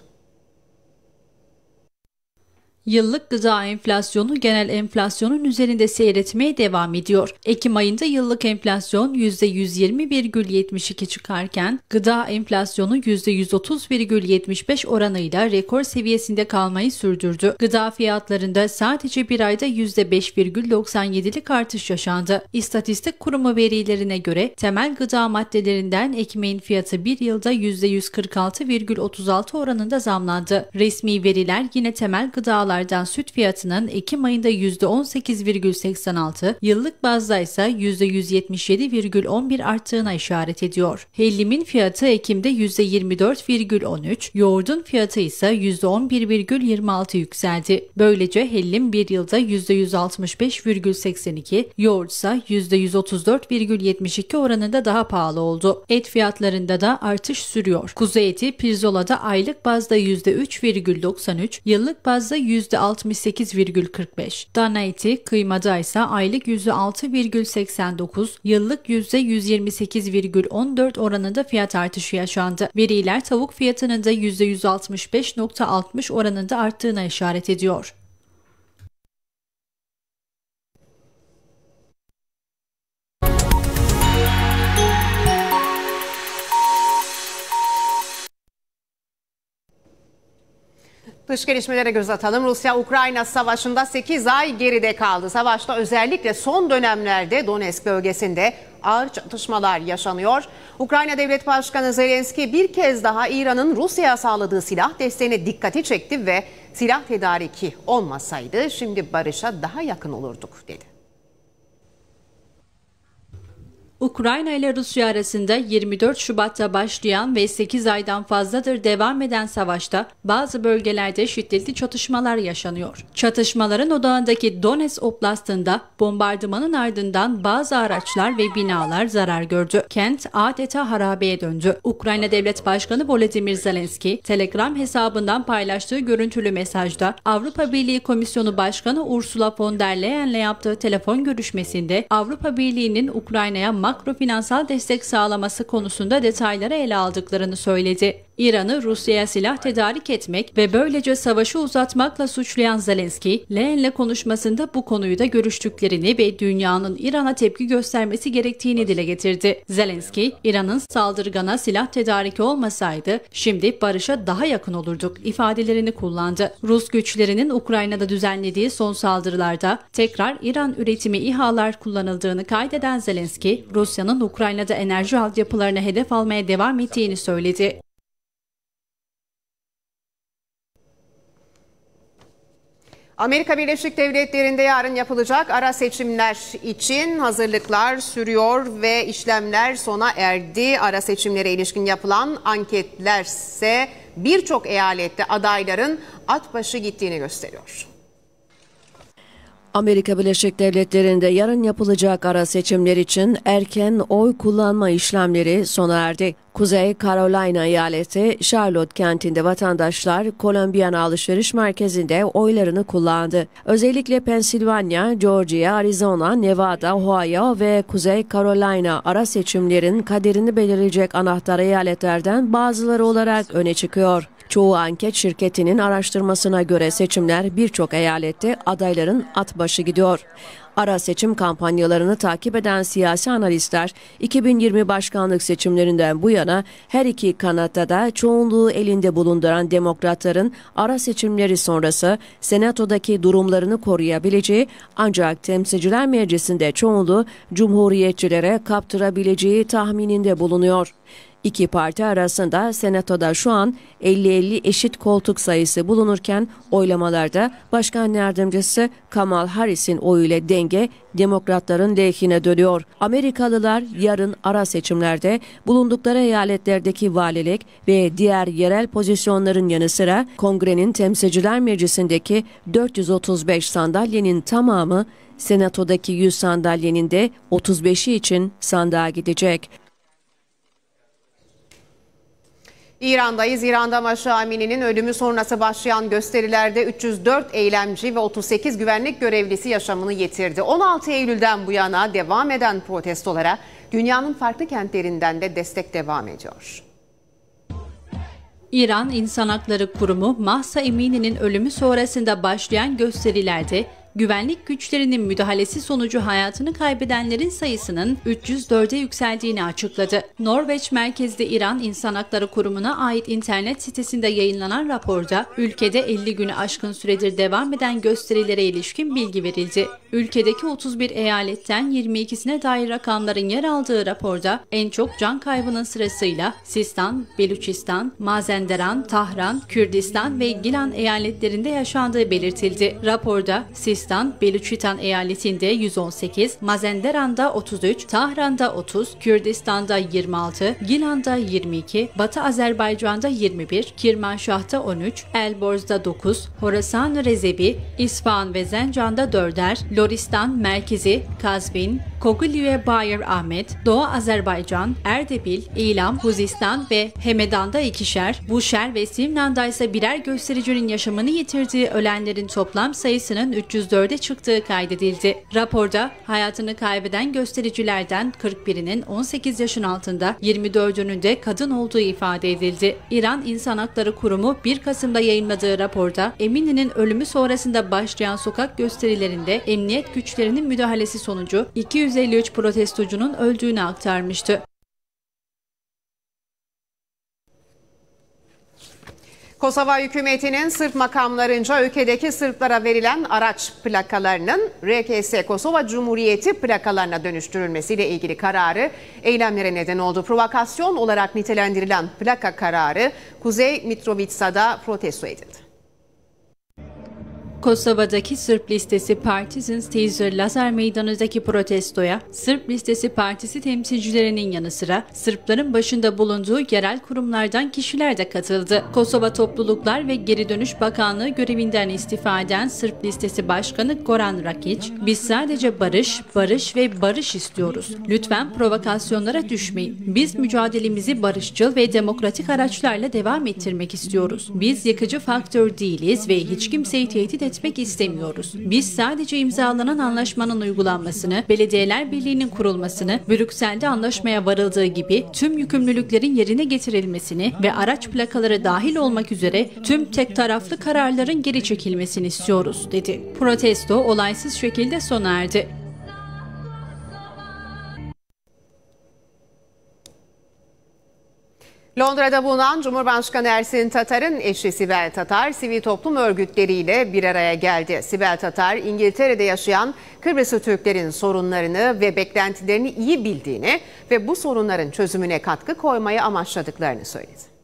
Yıllık gıda enflasyonu genel enflasyonun üzerinde seyretmeye devam ediyor. Ekim ayında yıllık enflasyon yüzde yüz yirmi virgül yetmiş iki çıkarken gıda enflasyonu yüzde yüz otuz virgül yetmiş beş oranıyla rekor seviyesinde kalmayı sürdürdü. Gıda fiyatlarında sadece bir ayda yüzde beş virgül doksan yedilik artış yaşandı. İstatistik Kurumu verilerine göre temel gıda maddelerinden ekmeğin fiyatı bir yılda yüzde yüz kırk altı virgül otuz altı oranında zamlandı. Resmi veriler yine temel gıdalar süt fiyatının Ekim ayında yüzde on sekiz virgül seksen altı, yıllık bazda ise yüzde yüz yetmiş yedi virgül on bir arttığına işaret ediyor. Hellimin fiyatı Ekim'de yüzde yirmi dört virgül on üç, yoğurdun fiyatı ise yüzde on bir virgül yirmi altı yükseldi. Böylece hellim bir yılda yüzde yüz altmış beş virgül seksen iki, yoğurt ise yüzde yüz otuz dört virgül yetmiş iki oranında daha pahalı oldu. Et fiyatlarında da artış sürüyor. Kuzu eti pirzolada aylık bazda yüzde üç virgül doksan üç, yıllık bazda yüzde altmış sekiz virgül kırk beş. Dana eti kıymada ise aylık yüzde altı virgül seksen dokuz, yıllık yüzde yüz yirmi sekiz virgül on dört oranında fiyat artışı yaşandı. Veriler tavuk fiyatının da yüzde yüz altmış beş virgül altmış oranında arttığına işaret ediyor. Dış gelişmelere göz atalım. Rusya-Ukrayna savaşında sekiz ay geride kaldı. Savaşta özellikle son dönemlerde Donetsk bölgesinde ağır çatışmalar yaşanıyor. Ukrayna Devlet Başkanı Zelenski bir kez daha İran'ın Rusya'ya sağladığı silah desteğine dikkati çekti ve silah tedariki olmasaydı şimdi barışa daha yakın olurduk dedi. Ukrayna ile Rusya arasında yirmi dört Şubat'ta başlayan ve sekiz aydan fazladır devam eden savaşta bazı bölgelerde şiddetli çatışmalar yaşanıyor. Çatışmaların odağındaki Donetsk Oblast'ında bombardımanın ardından bazı araçlar ve binalar zarar gördü. Kent adeta harabeye döndü. Ukrayna Devlet Başkanı Volodymyr Zelenski, Telegram hesabından paylaştığı görüntülü mesajda Avrupa Birliği Komisyonu Başkanı Ursula von der Leyen'le yaptığı telefon görüşmesinde Avrupa Birliği'nin Ukrayna'ya makro finansal destek sağlaması konusunda detayları ele aldıklarını söyledi. İran'ı Rusya'ya silah tedarik etmek ve böylece savaşı uzatmakla suçlayan Zelenski, Leyen'le konuşmasında bu konuyu da görüştüklerini ve dünyanın İran'a tepki göstermesi gerektiğini dile getirdi. Zelenski, İran'ın saldırgana silah tedariki olmasaydı şimdi barışa daha yakın olurduk ifadelerini kullandı. Rus güçlerinin Ukrayna'da düzenlediği son saldırılarda tekrar İran üretimi İHA'lar kullanıldığını kaydeden Zelenski, Rusya'nın Ukrayna'da enerji altyapılarını hedef almaya devam ettiğini söyledi. Amerika Birleşik Devletleri'nde yarın yapılacak ara seçimler için hazırlıklar sürüyor ve işlemler sona erdi. Ara seçimlere ilişkin yapılan anketler ise birçok eyalette adayların at başı gittiğini gösteriyor. Amerika Birleşik Devletleri'nde yarın yapılacak ara seçimler için erken oy kullanma işlemleri sona erdi. Kuzey Carolina eyaleti Charlotte kentinde vatandaşlar Columbiana alışveriş merkezinde oylarını kullandı. Özellikle Pensilvanya, Georgia, Arizona, Nevada, Ohio ve Kuzey Carolina ara seçimlerin kaderini belirleyecek anahtar eyaletlerden bazıları olarak öne çıkıyor. Çoğu anket şirketinin araştırmasına göre seçimler birçok eyalette adayların at başı gidiyor. Ara seçim kampanyalarını takip eden siyasi analistler iki bin yirmi başkanlık seçimlerinden bu yana her iki kanatta da çoğunluğu elinde bulunduran demokratların ara seçimleri sonrası senatodaki durumlarını koruyabileceği ancak temsilciler meclisinde çoğunluğu cumhuriyetçilere kaptırabileceği tahmininde bulunuyor. İki parti arasında senatoda şu an elli elli eşit koltuk sayısı bulunurken oylamalarda Başkan Yardımcısı Kamala Harris'in oyuyla denge demokratların lehine dönüyor. Amerikalılar yarın ara seçimlerde bulundukları eyaletlerdeki valilik ve diğer yerel pozisyonların yanı sıra Kongre'nin Temsilciler Meclisi'ndeki dört yüz otuz beş sandalyenin tamamı, senatodaki yüz sandalyenin de otuz beşi için sandığa gidecek. İran'dayız. İran'da Mahsa Amini'nin ölümü sonrası başlayan gösterilerde üç yüz dört eylemci ve otuz sekiz güvenlik görevlisi yaşamını yitirdi. on altı Eylül'den bu yana devam eden protestolara dünyanın farklı kentlerinden de destek devam ediyor. İran İnsan Hakları Kurumu, Mahsa Amini'nin ölümü sonrasında başlayan gösterilerde güvenlik güçlerinin müdahalesi sonucu hayatını kaybedenlerin sayısının üç yüz dörde yükseldiğini açıkladı. Norveç merkezli İran İnsan Hakları Kurumu'na ait internet sitesinde yayınlanan raporda ülkede elli günü aşkın süredir devam eden gösterilere ilişkin bilgi verildi. Ülkedeki otuz bir eyaletten yirmi ikisine dair rakamların yer aldığı raporda en çok can kaybının sırasıyla Sistan, Beluçistan, Mazenderan, Tahran, Kürdistan ve Gilan eyaletlerinde yaşandığı belirtildi. Raporda Sistan, Beluçistan eyaletinde yüz on sekiz, Mazenderan'da otuz üç, Tahran'da otuz, Kürdistan'da yirmi altı, Gilan'da yirmi iki, Batı Azerbaycan'da yirmi bir, Kirmanşah'ta on üç, Elborz'da dokuz, Horasan Rezebi, İsfahan ve Zencan'da dörder, Loristan Merkezi, Kazvin, Kogli ve Bayır Ahmet, Doğu Azerbaycan, Erdebil, İlam, Huzistan ve Hemedan'da ikişer, Buşer ve Simnan'da ise birer göstericinin yaşamını yitirdiği ölenlerin toplam sayısının üç yüz dörde çıktığı kaydedildi. Raporda hayatını kaybeden göstericilerden kırk birinin on sekiz yaşın altında, yirmi dördünün de kadın olduğu ifade edildi. İran İnsan Hakları Kurumu bir Kasım'da yayınladığı raporda Amini'nin ölümü sonrasında başlayan sokak gösterilerinde emniyet güçlerinin müdahalesi sonucu iki yüz elli üç protestocunun öldüğünü aktarmıştı. Kosova hükümetinin Sırp makamlarınca ülkedeki Sırplara verilen araç plakalarının R K S Kosova Cumhuriyeti plakalarına dönüştürülmesiyle ilgili kararı eylemlere neden oldu. Provokasyon olarak nitelendirilen plaka kararı Kuzey Mitrovica'da protesto edildi. Kosova'daki Sırp Listesi Partizin Stezer Lazar Meydanı'ndaki protestoya Sırp Listesi Partisi temsilcilerinin yanı sıra Sırpların başında bulunduğu yerel kurumlardan kişiler de katıldı. Kosova Topluluklar ve Geri Dönüş Bakanlığı görevinden istifa eden Sırp Listesi Başkanı Goran Rakić, "Biz sadece barış, barış ve barış istiyoruz. Lütfen provokasyonlara düşmeyin. Biz mücadelemizi barışçıl ve demokratik araçlarla devam ettirmek istiyoruz. Biz yıkıcı faktör değiliz ve hiç kimseyi tehdit etmiyoruz. etmek istemiyoruz. Biz sadece imzalanan anlaşmanın uygulanmasını, Belediyeler Birliği'nin kurulmasını, Brüksel'de anlaşmaya varıldığı gibi tüm yükümlülüklerin yerine getirilmesini ve araç plakaları dahil olmak üzere tüm tek taraflı kararların geri çekilmesini istiyoruz, dedi. Protesto olaysız şekilde sona erdi. Londra'da bulunan Cumhurbaşkanı Ersin Tatar'ın eşi Sibel Tatar, sivil toplum örgütleriyle bir araya geldi. Sibel Tatar, İngiltere'de yaşayan Kıbrıslı Türklerin sorunlarını ve beklentilerini iyi bildiğini ve bu sorunların çözümüne katkı koymayı amaçladıklarını söyledi.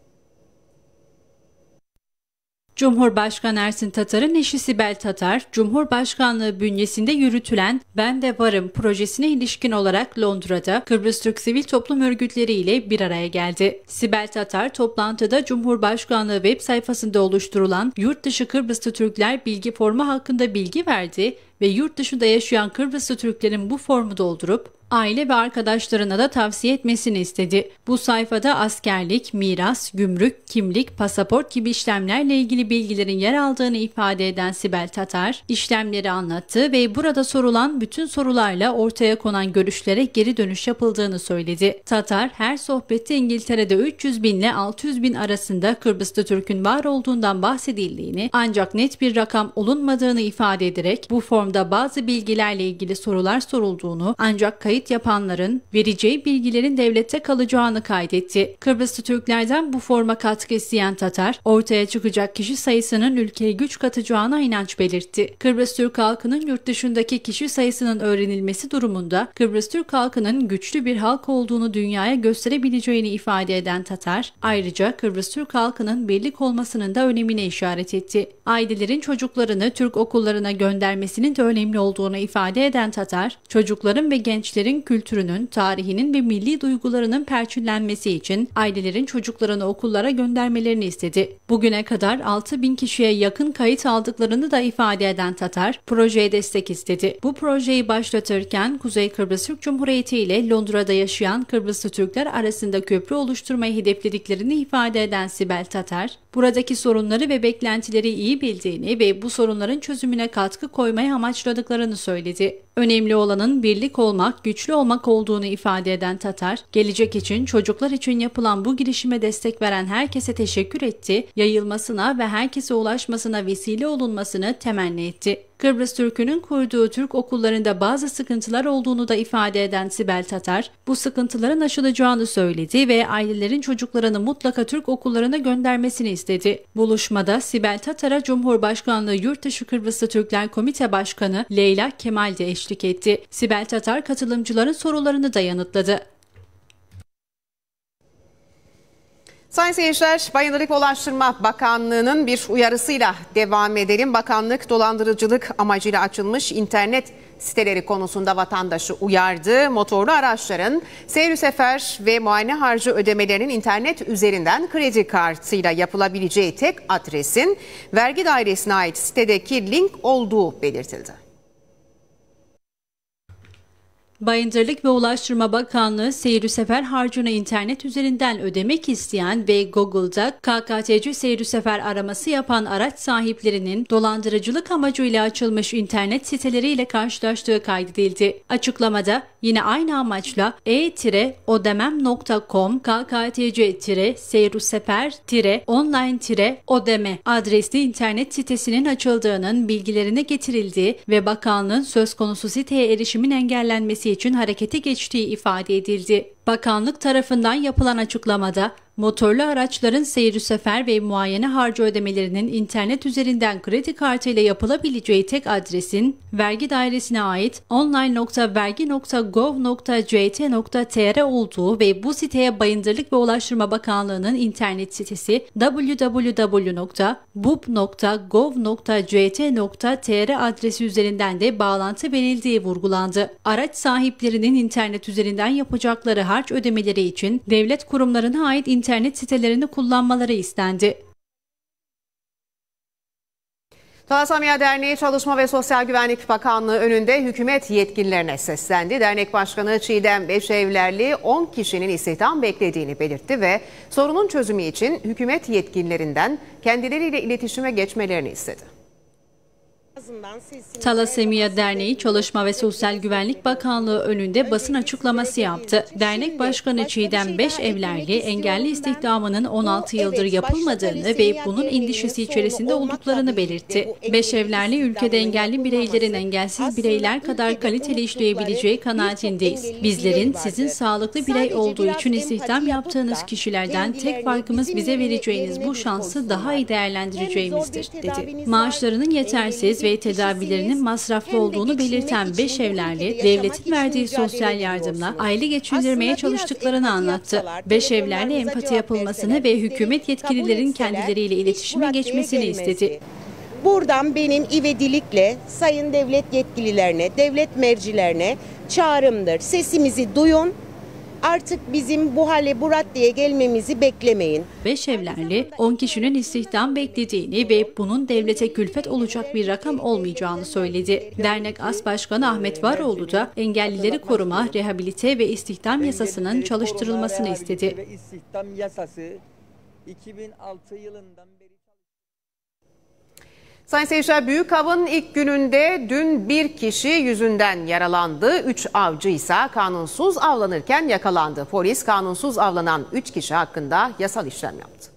Cumhurbaşkanı Ersin Tatar'ın eşi Sibel Tatar, Cumhurbaşkanlığı bünyesinde yürütülen Ben de Varım projesine ilişkin olarak Londra'da Kıbrıs Türk sivil toplum örgütleriyle bir araya geldi. Sibel Tatar, toplantıda Cumhurbaşkanlığı web sayfasında oluşturulan Yurtdışı Kıbrıslı Türkler Bilgi Formu hakkında bilgi verdi ve yurt dışında yaşayan Kıbrıslı Türklerin bu formu doldurup aile ve arkadaşlarına da tavsiye etmesini istedi. Bu sayfada askerlik, miras, gümrük, kimlik, pasaport gibi işlemlerle ilgili bilgilerin yer aldığını ifade eden Sibel Tatar, işlemleri anlattı ve burada sorulan bütün sorularla ortaya konan görüşlere geri dönüş yapıldığını söyledi. Tatar, her sohbette İngiltere'de üç yüz bin ile altı yüz bin arasında Kıbrıslı Türk'ün var olduğundan bahsedildiğini, ancak net bir rakam olunmadığını ifade ederek bu formda bazı bilgilerle ilgili sorular sorulduğunu, ancak kayıt yapanların vereceği bilgilerin devlette kalacağını kaydetti. Kıbrıslı Türklerden bu forma katkı isteyen Tatar, ortaya çıkacak kişi sayısının ülkeye güç katacağına inanç belirtti. Kıbrıs Türk halkının yurt dışındaki kişi sayısının öğrenilmesi durumunda Kıbrıs Türk halkının güçlü bir halk olduğunu dünyaya gösterebileceğini ifade eden Tatar, ayrıca Kıbrıs Türk halkının birlik olmasının da önemine işaret etti. Ailelerin çocuklarını Türk okullarına göndermesinin de önemli olduğunu ifade eden Tatar, çocukların ve gençlerin kültürünün, tarihinin ve milli duygularının perçinlenmesi için ailelerin çocuklarını okullara göndermelerini istedi. Bugüne kadar altı bin kişiye yakın kayıt aldıklarını da ifade eden Tatar, projeye destek istedi. Bu projeyi başlatırken Kuzey Kıbrıs Türk Cumhuriyeti ile Londra'da yaşayan Kıbrıslı Türkler arasında köprü oluşturmayı hedeflediklerini ifade eden Sibel Tatar, buradaki sorunları ve beklentileri iyi bildiğini ve bu sorunların çözümüne katkı koymayı amaçladıklarını söyledi. Önemli olanın birlik olmak, güçlü olmak olduğunu ifade eden Tatar, gelecek için çocuklar için yapılan bu girişime destek veren herkese teşekkür etti, yayılmasına ve herkese ulaşmasına vesile olunmasını temenni etti. Kıbrıs Türk'ünün kurduğu Türk okullarında bazı sıkıntılar olduğunu da ifade eden Sibel Tatar, bu sıkıntıların aşılacağını söyledi ve ailelerin çocuklarını mutlaka Türk okullarına göndermesini istedi. Buluşmada Sibel Tatar'a Cumhurbaşkanlığı Yurtdışı Kıbrıslı Türkler Komite Başkanı Leyla Kemal de eşlik etti. Sibel Tatar katılımcıların sorularını da yanıtladı. Sayın seyirciler, Bayındırlık ve Ulaştırma Bakanlığı'nın bir uyarısıyla devam edelim. Bakanlık dolandırıcılık amacıyla açılmış internet siteleri konusunda vatandaşı uyardı. Motorlu araçların seyir sefer ve muayene harcı ödemelerinin internet üzerinden kredi kartıyla yapılabileceği tek adresin vergi dairesine ait sitedeki link olduğu belirtildi. Bayındırlık ve Ulaştırma Bakanlığı seyir sefer harcını internet üzerinden ödemek isteyen ve Google'da K K T C seyir sefer araması yapan araç sahiplerinin dolandırıcılık amacıyla açılmış internet siteleriyle karşılaştığı kaydedildi. Açıklamada yine aynı amaçla e odemem nokta com, K K T C seyir sefer online odeme adresli internet sitesinin açıldığının bilgilerine getirildiği ve bakanlığın söz konusu siteye erişimin engellenmesi için harekete geçtiği ifade edildi. Bakanlık tarafından yapılan açıklamada motorlu araçların seyir sefer ve muayene harcı ödemelerinin internet üzerinden kredi kartıyla yapılabileceği tek adresin vergi dairesine ait online nokta vergi nokta gov nokta c t nokta t r olduğu ve bu siteye Bayındırlık ve Ulaştırma Bakanlığı'nın internet sitesi w w w nokta b u p nokta gov nokta c t nokta t r adresi üzerinden de bağlantı verildiği vurgulandı. Araç sahiplerinin internet üzerinden yapacakları harç ödemeleri için devlet kurumlarına ait internet sitelerini kullanmaları istendi. Talasamiya Derneği Çalışma ve Sosyal Güvenlik Bakanlığı önünde hükümet yetkililerine seslendi. Dernek Başkanı Çiğdem Beşevlerli on kişinin istihdam beklediğini belirtti ve sorunun çözümü için hükümet yetkililerinden kendileriyle iletişime geçmelerini istedi. Talasemiya Derneği Çalışma ve Sosyal Güvenlik Bakanlığı önünde basın açıklaması yaptı. Dernek Başkanı Çiğdem Beşevlerli, engelli istihdamının on altı yıldır yapılmadığını ve bunun endişesi içerisinde olduklarını belirtti. Beşevlerli, ülkede engelli bireylerin engelsiz bireyler kadar kaliteli işleyebileceği kanaatindeyiz. Bizlerin sizin sağlıklı birey olduğu için istihdam yaptığınız kişilerden tek farkımız bize vereceğiniz bu şansı daha iyi değerlendireceğimizdir, dedi. Maaşlarının yetersiz ve tedavilerinin masraflı olduğunu belirten Beşevlerli, devletin verdiği sosyal yardımla aile geçindirmeye çalıştıklarını anlattı. Beşevlerli empati yapılmasını ve hükümet yetkililerin kendileriyle iletişime geçmesini istedi. Buradan benim ivedilikle sayın devlet yetkililerine, devlet mercilerine çağrımdır. Sesimizi duyun. Artık bizim bu hale bu raddeye gelmemizi beklemeyin. Beşevlerli, on kişinin istihdam beklediğini ve bunun devlete külfet olacak bir rakam olmayacağını söyledi. Dernek As Başkanı Ahmet Varoğlu da engellileri koruma, rehabilite ve istihdam yasasının çalıştırılmasını istedi. İstihdam yasası iki bin altı yılından beri. Sayın seyirciler, Büyük Av'ın ilk gününde dün bir kişi yüzünden yaralandı. Üç avcı ise kanunsuz avlanırken yakalandı. Polis kanunsuz avlanan üç kişi hakkında yasal işlem yaptı.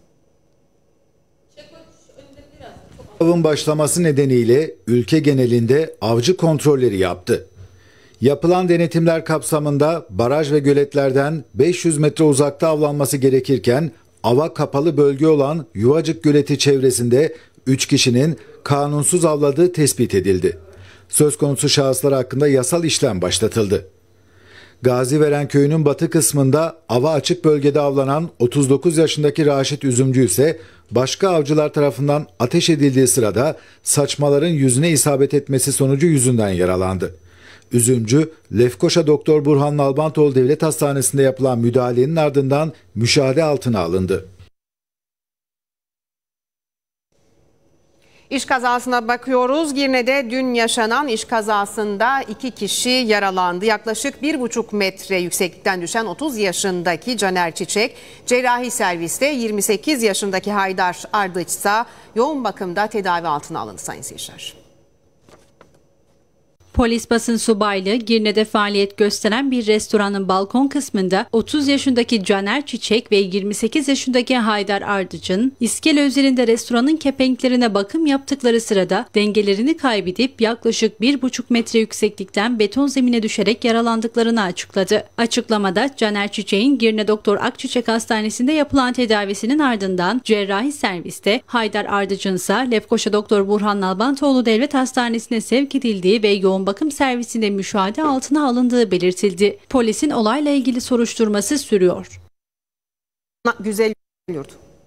Avın başlaması nedeniyle ülke genelinde avcı kontrolleri yaptı. Yapılan denetimler kapsamında baraj ve göletlerden beş yüz metre uzakta avlanması gerekirken ava kapalı bölge olan Yuvacık Göleti çevresinde üç kişinin kanunsuz avladığı tespit edildi. Söz konusu şahıslar hakkında yasal işlem başlatıldı. Gaziveren köyünün batı kısmında ava açık bölgede avlanan otuz dokuz yaşındaki Raşit Üzümcü ise başka avcılar tarafından ateş edildiği sırada saçmaların yüzüne isabet etmesi sonucu yüzünden yaralandı. Üzümcü, Lefkoşa Doktor Burhan Nalbantoğlu Devlet Hastanesi'nde yapılan müdahalenin ardından müşahede altına alındı. İş kazasına bakıyoruz. Girne'de dün yaşanan iş kazasında iki kişi yaralandı. Yaklaşık bir buçuk metre yükseklikten düşen otuz yaşındaki Caner Çiçek, cerrahi serviste, yirmi sekiz yaşındaki Haydar Ardıç ise yoğun bakımda tedavi altına alındı sayın seyirciler. Polis basın subaylığı Girne'de faaliyet gösteren bir restoranın balkon kısmında otuz yaşındaki Caner Çiçek ve yirmi sekiz yaşındaki Haydar Ardıç'ın iskele üzerinde restoranın kepenklerine bakım yaptıkları sırada dengelerini kaybedip yaklaşık bir buçuk metre yükseklikten beton zemine düşerek yaralandıklarını açıkladı. Açıklamada Caner Çiçek'in Girne Doktor Akçiçek Hastanesi'nde yapılan tedavisinin ardından cerrahi serviste, Haydar Ardıç'ın ise Lefkoşa Doktor Burhan Nalbantoğlu Devlet Hastanesi'ne sevk edildiği ve yoğun bakım servisinde müşahede altına alındığı belirtildi. Polisin olayla ilgili soruşturması sürüyor. Güzel yurt.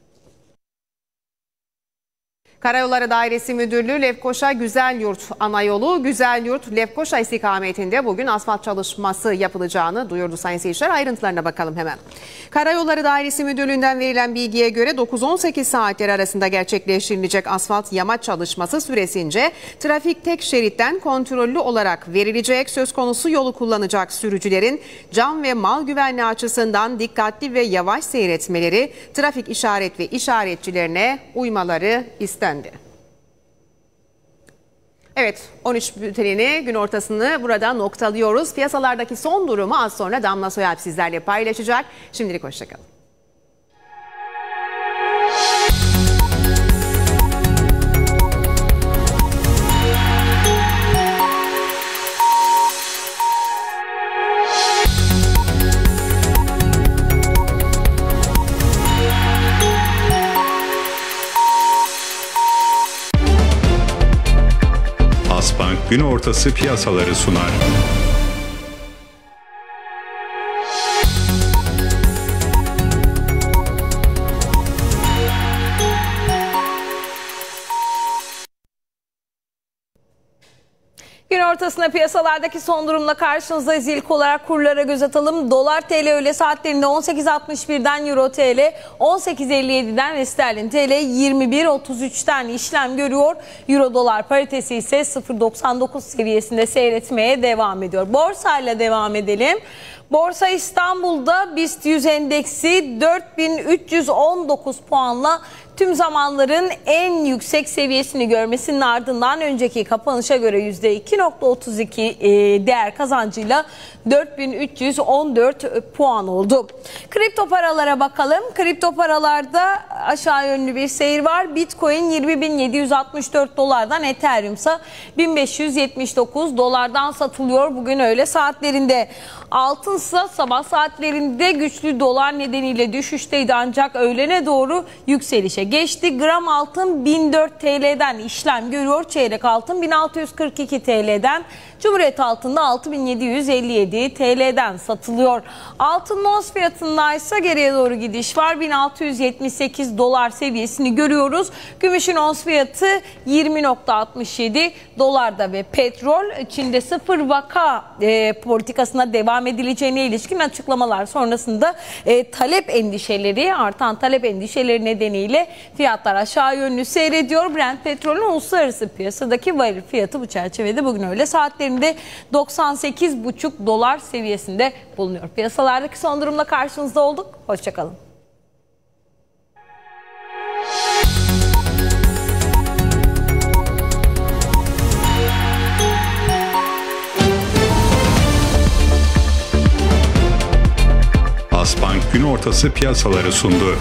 Karayolları Dairesi Müdürlüğü Lefkoşa Güzelyurt ana yolu Güzelyurt Lefkoşa istikametinde bugün asfalt çalışması yapılacağını duyurdu sayın seyirciler. Ayrıntılarına bakalım hemen. Karayolları Dairesi Müdürlüğü'nden verilen bilgiye göre dokuz on sekiz saatleri arasında gerçekleştirilecek asfalt yamaç çalışması süresince trafik tek şeritten kontrollü olarak verilecek. Söz konusu yolu kullanacak sürücülerin can ve mal güvenliği açısından dikkatli ve yavaş seyretmeleri, trafik işaret ve işaretçilerine uymaları istendi. Evet, on üç bültenini gün ortasını burada noktalıyoruz. Piyasalardaki son durumu az sonra Damla Soyalp sizlerle paylaşacak. Şimdilik hoşçakalın. Asbank gün ortası piyasaları sunar. Gün ortasında piyasalardaki son durumla karşınızdayız. İlk olarak kurlara göz atalım. Dolar T L öğle saatlerinde on sekiz altmış birden, Euro T L on sekiz elli yedi'den ve sterlin T L yirmi bir otuz üç'ten işlem görüyor. Euro dolar paritesi ise sıfır virgül doksan dokuz seviyesinde seyretmeye devam ediyor. Borsayla devam edelim. Borsa İstanbul'da BIST yüz endeksi dört bin üç yüz on dokuz puanla tüm zamanların en yüksek seviyesini görmesinin ardından önceki kapanışa göre yüzde iki virgül otuz iki değer kazancıyla dört bin üç yüz on dört puan oldu. Kripto paralara bakalım. Kripto paralarda aşağı yönlü bir seyir var. Bitcoin yirmi bin yedi yüz altmış dört dolardan, Ethereum ise bin beş yüz yetmiş dokuz dolardan satılıyor bugün öğle saatlerinde. Altın ise sabah saatlerinde güçlü dolar nedeniyle düşüşteydi ancak öğlene doğru yükselişe geçti. Gram altın bin dört TL'den işlem görüyor. Çeyrek altın bin altı yüz kırk iki TL'den, Cumhuriyet altında altı bin yedi yüz elli yedi TL'den satılıyor. Altın ons fiyatında ise geriye doğru gidiş var. bin altı yüz yetmiş sekiz dolar seviyesini görüyoruz. Gümüşün ons fiyatı yirmi virgül altmış yedi dolarda ve petrol Çin'de sıfır vaka e, politikasına devam edileceğine ilişkin açıklamalar sonrasında e, talep endişeleri, artan talep endişeleri nedeniyle fiyatlar aşağı yönlü seyrediyor. Brent petrolün uluslararası piyasadaki varil fiyatı bu çerçevede bugün öğle saatlerinde doksan sekiz buçuk dolar seviyesinde bulunuyor. Piyasalardaki son durumla karşınızda olduk. Hoşçakalın. Asbank gün ortası piyasaları sundu.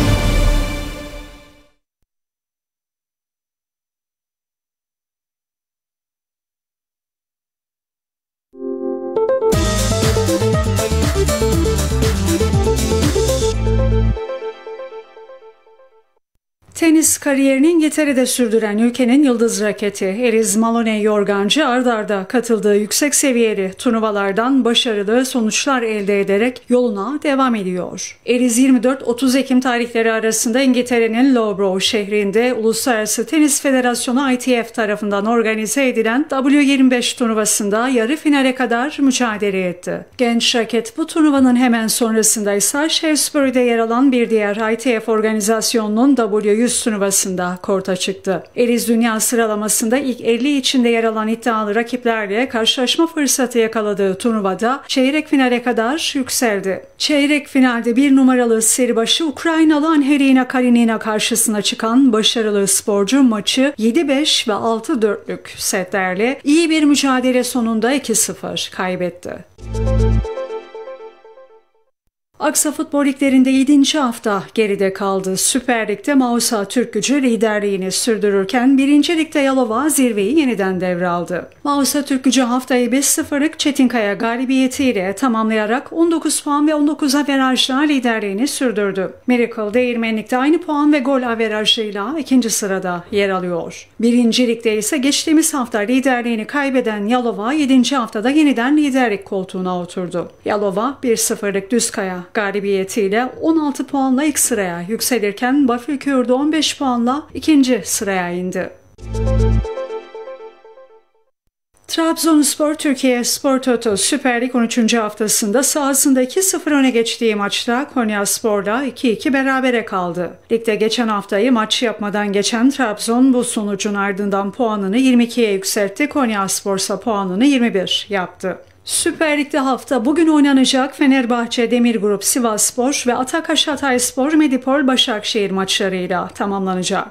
Tenis kariyerini İngiltere'de sürdüren ülkenin yıldız raketi Eliz Maloney-Yorgancı ard arda katıldığı yüksek seviyeli turnuvalardan başarılı sonuçlar elde ederek yoluna devam ediyor. Eliz yirmi dört otuz Ekim tarihleri arasında İngiltere'nin Loughborough şehrinde Uluslararası Tenis Federasyonu I T F tarafından organize edilen W yirmi beş turnuvasında yarı finale kadar mücadele etti. Genç raket bu turnuvanın hemen sonrasında ise Shrewsbury'de yer alan bir diğer I T F organizasyonunun W yüz turnuvasında korta çıktı. Eliz dünya sıralamasında ilk elli içinde yer alan iddialı rakiplerle karşılaşma fırsatı yakaladığı turnuvada çeyrek finale kadar yükseldi. Çeyrek finalde bir numaralı seri başı Ukraynalı Angelina Kalinina karşısına çıkan başarılı sporcu maçı yedi beş ve altı dörtlük setlerle iyi bir mücadele sonunda iki sıfır kaybetti. Aksa Futbol Liglerinde yedinci hafta geride kaldı. Süper Lig'de Mausa Türkgücü liderliğini sürdürürken birinci Lig'de Yalova zirveyi yeniden devraldı. Mausa Türkgücü haftayı beş sıfırlık Çetinkaya galibiyetiyle tamamlayarak on dokuz puan ve on dokuz averajla liderliğini sürdürdü. Miracle Değirmenlik'te aynı puan ve gol averajıyla ikinci sırada yer alıyor. Birinci Lig'de ise geçtiğimiz hafta liderliğini kaybeden Yalova yedinci haftada yeniden liderlik koltuğuna oturdu. Yalova bir sıfırlık Düzkaya galibiyetiyle on altı puanla ilk sıraya yükselirken Bafülkür'de on beş puanla ikinci sıraya indi. Trabzonspor Türkiye Spor Toto Süper Lig on üçüncü haftasında sahasında iki sıfır öne geçtiği maçta Konyaspor'la iki iki berabere kaldı. Ligde geçen haftayı maç yapmadan geçen Trabzon bu sonucun ardından puanını yirmi ikiye yükseltti. Konyaspor ise puanını yirmi bir yaptı. Süper Lig'de hafta bugün oynanacak Fenerbahçe Demirgrup Sivasspor ve Atakaş Hatayspor Medipol Başakşehir maçlarıyla tamamlanacak.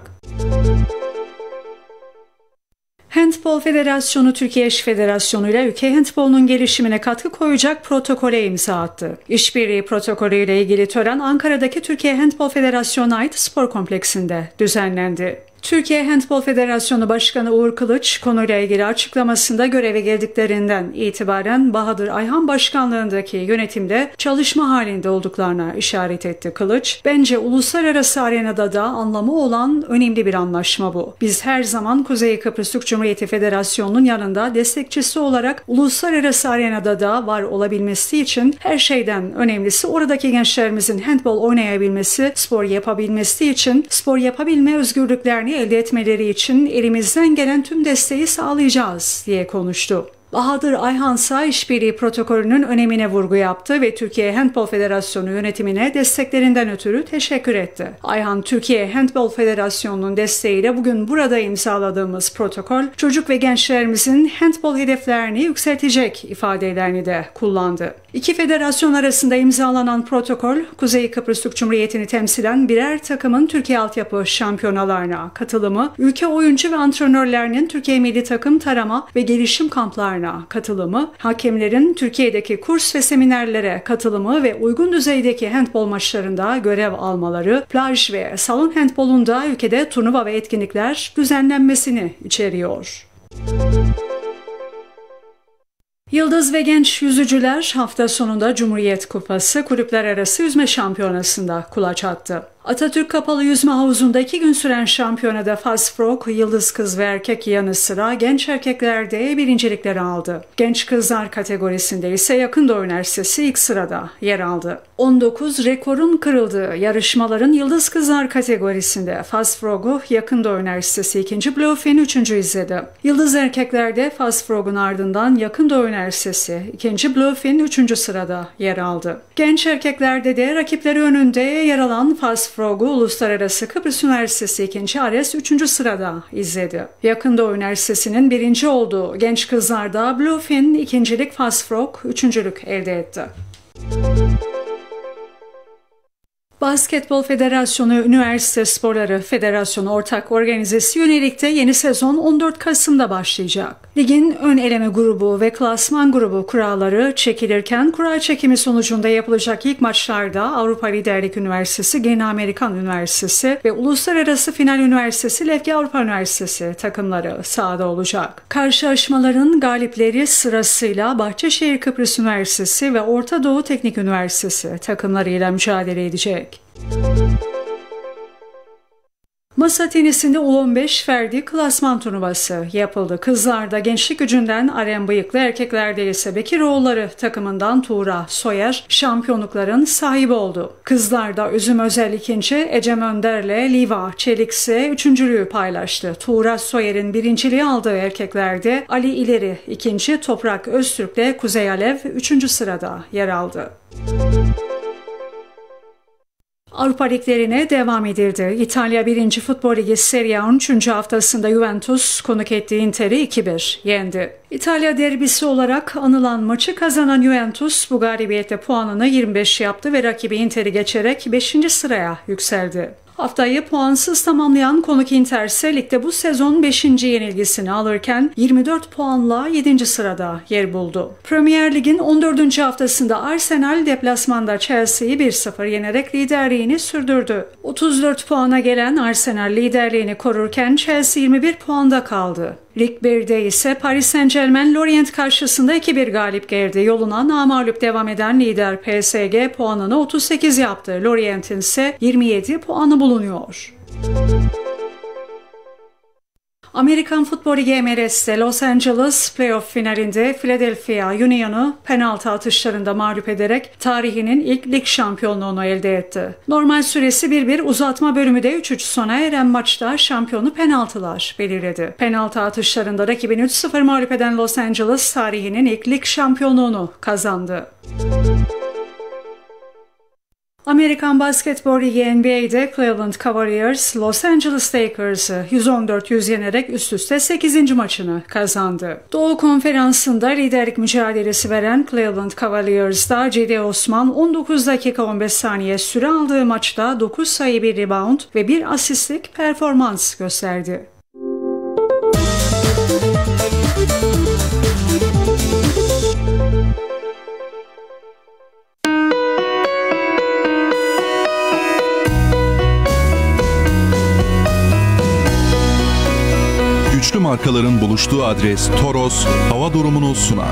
Handbol Federasyonu Türkiye İş Federasyonu ile ülke handbolunun gelişimine katkı koyacak protokole imza attı. İşbirliği protokolüyle ilgili tören Ankara'daki Türkiye Handbol Federasyonu'na ait spor kompleksinde düzenlendi. Türkiye Handbol Federasyonu Başkanı Uğur Kılıç konuyla ilgili açıklamasında göreve geldiklerinden itibaren Bahadır Ayhan başkanlığındaki yönetimde çalışma halinde olduklarına işaret etti Kılıç. Bence uluslararası arenada da anlamı olan önemli bir anlaşma bu. Biz her zaman Kuzey Kıbrıs Türk Cumhuriyeti Federasyonu'nun yanında destekçisi olarak uluslararası arenada da var olabilmesi için her şeyden önemlisi oradaki gençlerimizin handbol oynayabilmesi, spor yapabilmesi için spor yapabilme özgürlüklerini elde etmeleri için elimizden gelen tüm desteği sağlayacağız diye konuştu. Bahadır Ayhansa işbirliği protokolünün önemine vurgu yaptı ve Türkiye Handbol Federasyonu yönetimine desteklerinden ötürü teşekkür etti. Ayhan, Türkiye Handbol Federasyonu'nun desteğiyle bugün burada imzaladığımız protokol, çocuk ve gençlerimizin handbol hedeflerini yükseltecek ifadelerini de kullandı. İki federasyon arasında imzalanan protokol, Kuzey Kıbrıs Türk Cumhuriyeti'ni temsilen birer takımın Türkiye altyapı şampiyonalarına katılımı, ülke oyuncu ve antrenörlerinin Türkiye milli takım tarama ve gelişim kamplarına katılımı, hakemlerin Türkiye'deki kurs ve seminerlere katılımı ve uygun düzeydeki handbol maçlarında görev almaları, plaj ve salon handbolunda ülkede turnuva ve etkinlikler düzenlenmesini içeriyor. Yıldız ve genç yüzücüler hafta sonunda Cumhuriyet Kupası Kulüpler Arası Yüzme Şampiyonası'nda kulaç attı. Atatürk Kapalı Yüzme Havuzu'nda iki gün süren şampiyonada Fast Frog, yıldız kız ve erkek yanı sıra genç erkeklerde birincilikleri aldı. Genç kızlar kategorisinde ise Yakın Doğu Üniversitesi ilk sırada yer aldı. on dokuz rekorun kırıldığı yarışmaların yıldız kızlar kategorisinde Fast Frog'u Yakın Doğu Üniversitesi ikinci, Bluefin üçüncü izledi. Yıldız erkeklerde Fast Frog'un ardından Yakın Doğu Üniversitesi ikinci, Bluefin üçüncü sırada yer aldı. Genç erkeklerde de rakipleri önünde yer alan Fast Frog'u Uluslararası Kıbrıs Üniversitesi ikinci, Ares üçüncü sırada izledi. Yakın Doğu Üniversitesi'nin birinci olduğu genç kızlarda Bluefin ikincilik, Fast Frog üçüncülük elde etti. Basketbol Federasyonu Üniversite Sporları Federasyonu ortak organizesi yönelikte yeni sezon on dört Kasım'da başlayacak. Ligin ön eleme grubu ve klasman grubu kuralları çekilirken kura çekimi sonucunda yapılacak ilk maçlarda Avrupa Liderlik Üniversitesi, Gene Amerikan Üniversitesi ve Uluslararası Final Üniversitesi, Lefke Avrupa Üniversitesi takımları sahada olacak. Karşılaşmaların galipleri sırasıyla Bahçeşehir Kıbrıs Üniversitesi ve Orta Doğu Teknik Üniversitesi takımlarıyla mücadele edecek. Masa tenisinde U on beş Ferdi klasman turnuvası yapıldı. Kızlarda Gençlik Gücü'nden Aren Bıyıklı, erkeklerde ise Bekiroğulları takımından Tuğra Soyer şampiyonlukların sahibi oldu. Kızlarda Üzüm Özel ikinci, Ecem Önder'le Liva Çelikse üçüncülüğü paylaştı. Tuğra Soyer'in birinciliği aldığı erkeklerde Ali İleri ikinci, Toprak Öztürk'le Kuzey Alev üçüncü sırada yer aldı. Avrupa liglerine devam edildi. İtalya birinci Futbol Ligi Serie A on üçüncü haftasında Juventus konuk ettiği Inter'i iki bir yendi. İtalya derbisi olarak anılan maçı kazanan Juventus bu galibiyette puanını yirmi beş yaptı ve rakibi Inter'i geçerek beşinci sıraya yükseldi. Haftayı puansız tamamlayan konuk Inter ise ligde bu sezon beşinci yenilgisini alırken yirmi dört puanla yedinci sırada yer buldu. Premier Lig'in on dördüncü haftasında Arsenal deplasmanda Chelsea'yi bir sıfır yenerek liderliğini sürdürdü. otuz dört puana gelen Arsenal liderliğini korurken Chelsea yirmi bir puanda kaldı. Lig birde ise Paris Saint-Germain Lorient karşısında iki bir galip geldi. Yoluna namağlup devam eden lider P S G puanını otuz sekiz yaptı. Lorient'in ise yirmi yedi puanı bulunuyor. Amerikan Futbol Ligi M L S'te Los Angeles playoff finalinde Philadelphia Union'u penaltı atışlarında mağlup ederek tarihinin ilk lig şampiyonluğunu elde etti. Normal süresi bir bir, uzatma bölümü de üç üç sona eren maçta şampiyonu penaltılar belirledi. Penaltı atışlarında rakibini üç sıfır mağlup eden Los Angeles tarihinin ilk lig şampiyonluğunu kazandı. Amerikan Basketbol Ligi N B A'de Cleveland Cavaliers, Los Angeles Lakers'ı yüz on dört yüz yenerek üst üste sekizinci maçını kazandı. Doğu Konferansı'nda liderlik mücadelesi veren Cleveland Cavaliers'da Cedi Osman on dokuz dakika on beş saniye süre aldığı maçta dokuz sayı, bir rebound ve bir asistlik performans gösterdi. Güçlü markaların buluştuğu adres Toros hava durumunu sunar.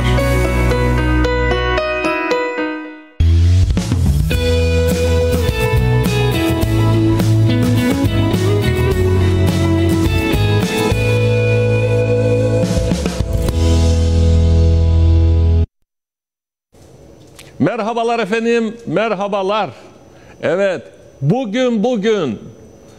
Merhabalar efendim, merhabalar. Evet, bugün bugün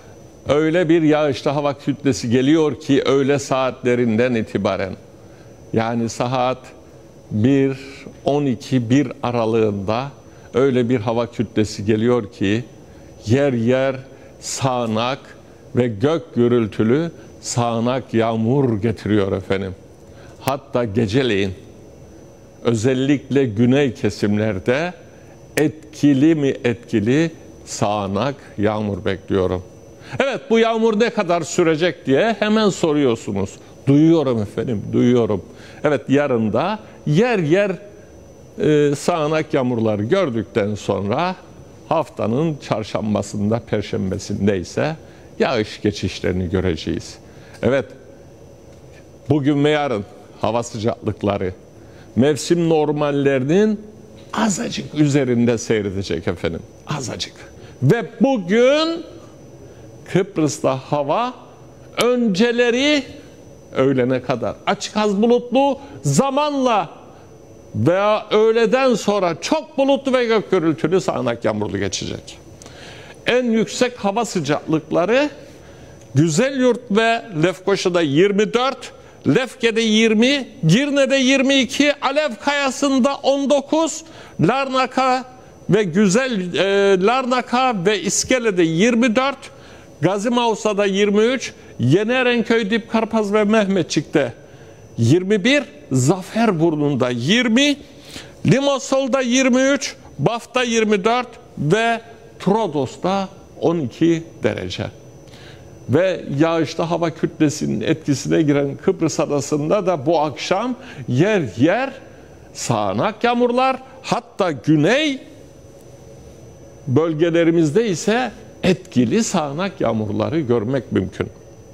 öyle bir yağışlı hava kütlesi geliyor ki öğle saatlerinden itibaren Yani saat bir on iki bir aralığında öyle bir hava kütlesi geliyor ki yer yer sağanak ve gök gürültülü sağanak yağmur getiriyor efendim. Hatta geceleyin özellikle güney kesimlerde etkili mi etkili sağanak yağmur bekliyorum. Evet, bu yağmur ne kadar sürecek diye hemen soruyorsunuz. Duyuyorum efendim, duyuyorum. Evet, yarın da yer yer e, sağanak yağmurlar gördükten sonra haftanın çarşambasında, perşembesinde ise yağış geçişlerini göreceğiz. Evet, bugün ve yarın hava sıcaklıkları mevsim normallerinin azıcık üzerinde seyredecek efendim. Azıcık. Ve bugün Kıbrıs'ta hava önceleri öğlene kadar açık az bulutlu, zamanla veya öğleden sonra çok bulutlu ve gök gürültülü sağanak yağmurlu geçecek. En yüksek hava sıcaklıkları Güzelyurt ve Lefkoşa'da yirmi dört, Lefke'de yirmi, Girne'de yirmi iki, Alev Kayası'nda on dokuz, Larnaka ve Güzel e, Larnaka ve İskele'de yirmi dört, Gazimavsa'da yirmi üç, Yeni Erenköy, Dipkarpaz ve Mehmetçik'te yirmi bir, Zaferburnu'nda yirmi, Limassol'da yirmi üç, Baf'ta yirmi dört ve Trodos'ta on iki derece. Ve yağışlı hava kütlesinin etkisine giren Kıbrıs adasında da bu akşam yer yer sağanak yağmurlar, hatta güney bölgelerimizde ise etkili sağanak yağmurları görmek mümkün.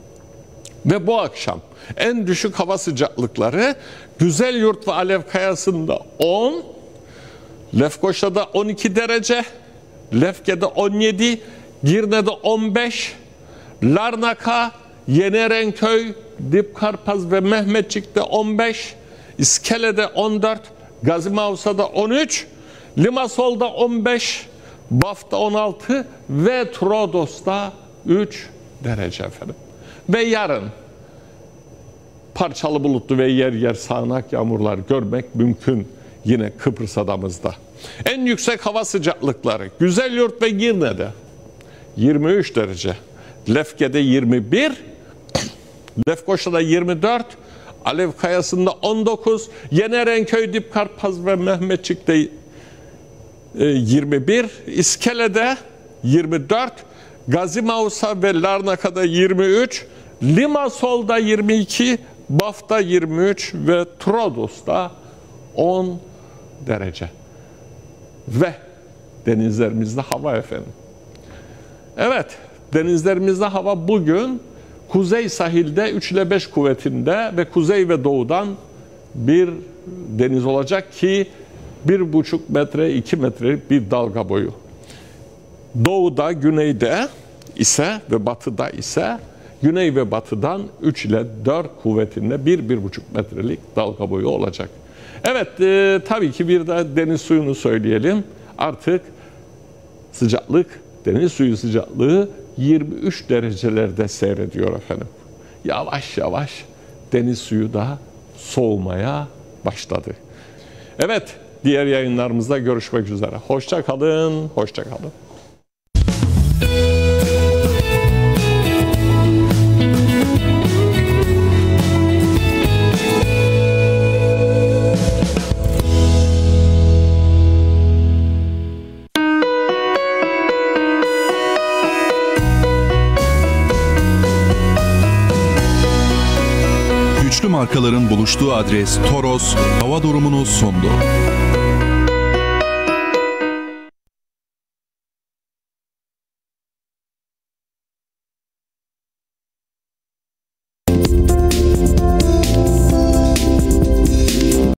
Ve bu akşam en düşük hava sıcaklıkları Güzelyurt ve Alev Kayası'nda on, Lefkoşa'da on iki derece, Lefke'de on yedi, Girne'de on beş, Larnaka, Yeni Erenköy, Dipkarpaz ve Mehmetçik'te on beş, İskele'de on dört, Gazimavsa'da on üç, Limassol'da on beş, Baf'ta on altı ve Trodos'ta üç derece efendim. Ve yarın parçalı bulutlu ve yer yer sağanak yağmurlar görmek mümkün yine Kıbrıs adamızda. En yüksek hava sıcaklıkları Güzelyurt ve Girne'de yirmi üç derece, Lefke'de yirmi bir, Lefkoşa'da yirmi dört, Alev Kayası'nda on dokuz, Yeni Erenköy, Dipkarpaz ve Mehmetçik'te yirmi bir, İskele'de yirmi dört, Gazimavsa ve Larnaka'da yirmi üç, Limassol'da yirmi iki, Baf'ta yirmi üç ve Trodos'ta on derece. Ve denizlerimizde hava efendim. Evet, denizlerimizde hava bugün kuzey sahilde üç ile beş kuvvetinde ve kuzey ve doğudan bir deniz olacak ki bir buçuk metre, iki metre bir dalga boyu. Doğuda, güneyde ise ve batıda ise güney ve batıdan üç ile dört kuvvetinde bir, bir buçuk metrelik dalga boyu olacak. Evet, e, tabii ki bir de deniz suyunu söyleyelim. Artık sıcaklık, deniz suyu sıcaklığı yirmi üç derecelerde seyrediyor efendim. Yavaş yavaş deniz suyu da soğumaya başladı. Evet, diğer yayınlarımızda görüşmek üzere. Hoşça kalın, hoşça kalın. Güçlü markaların buluştuğu adres Toros hava durumunu sundu.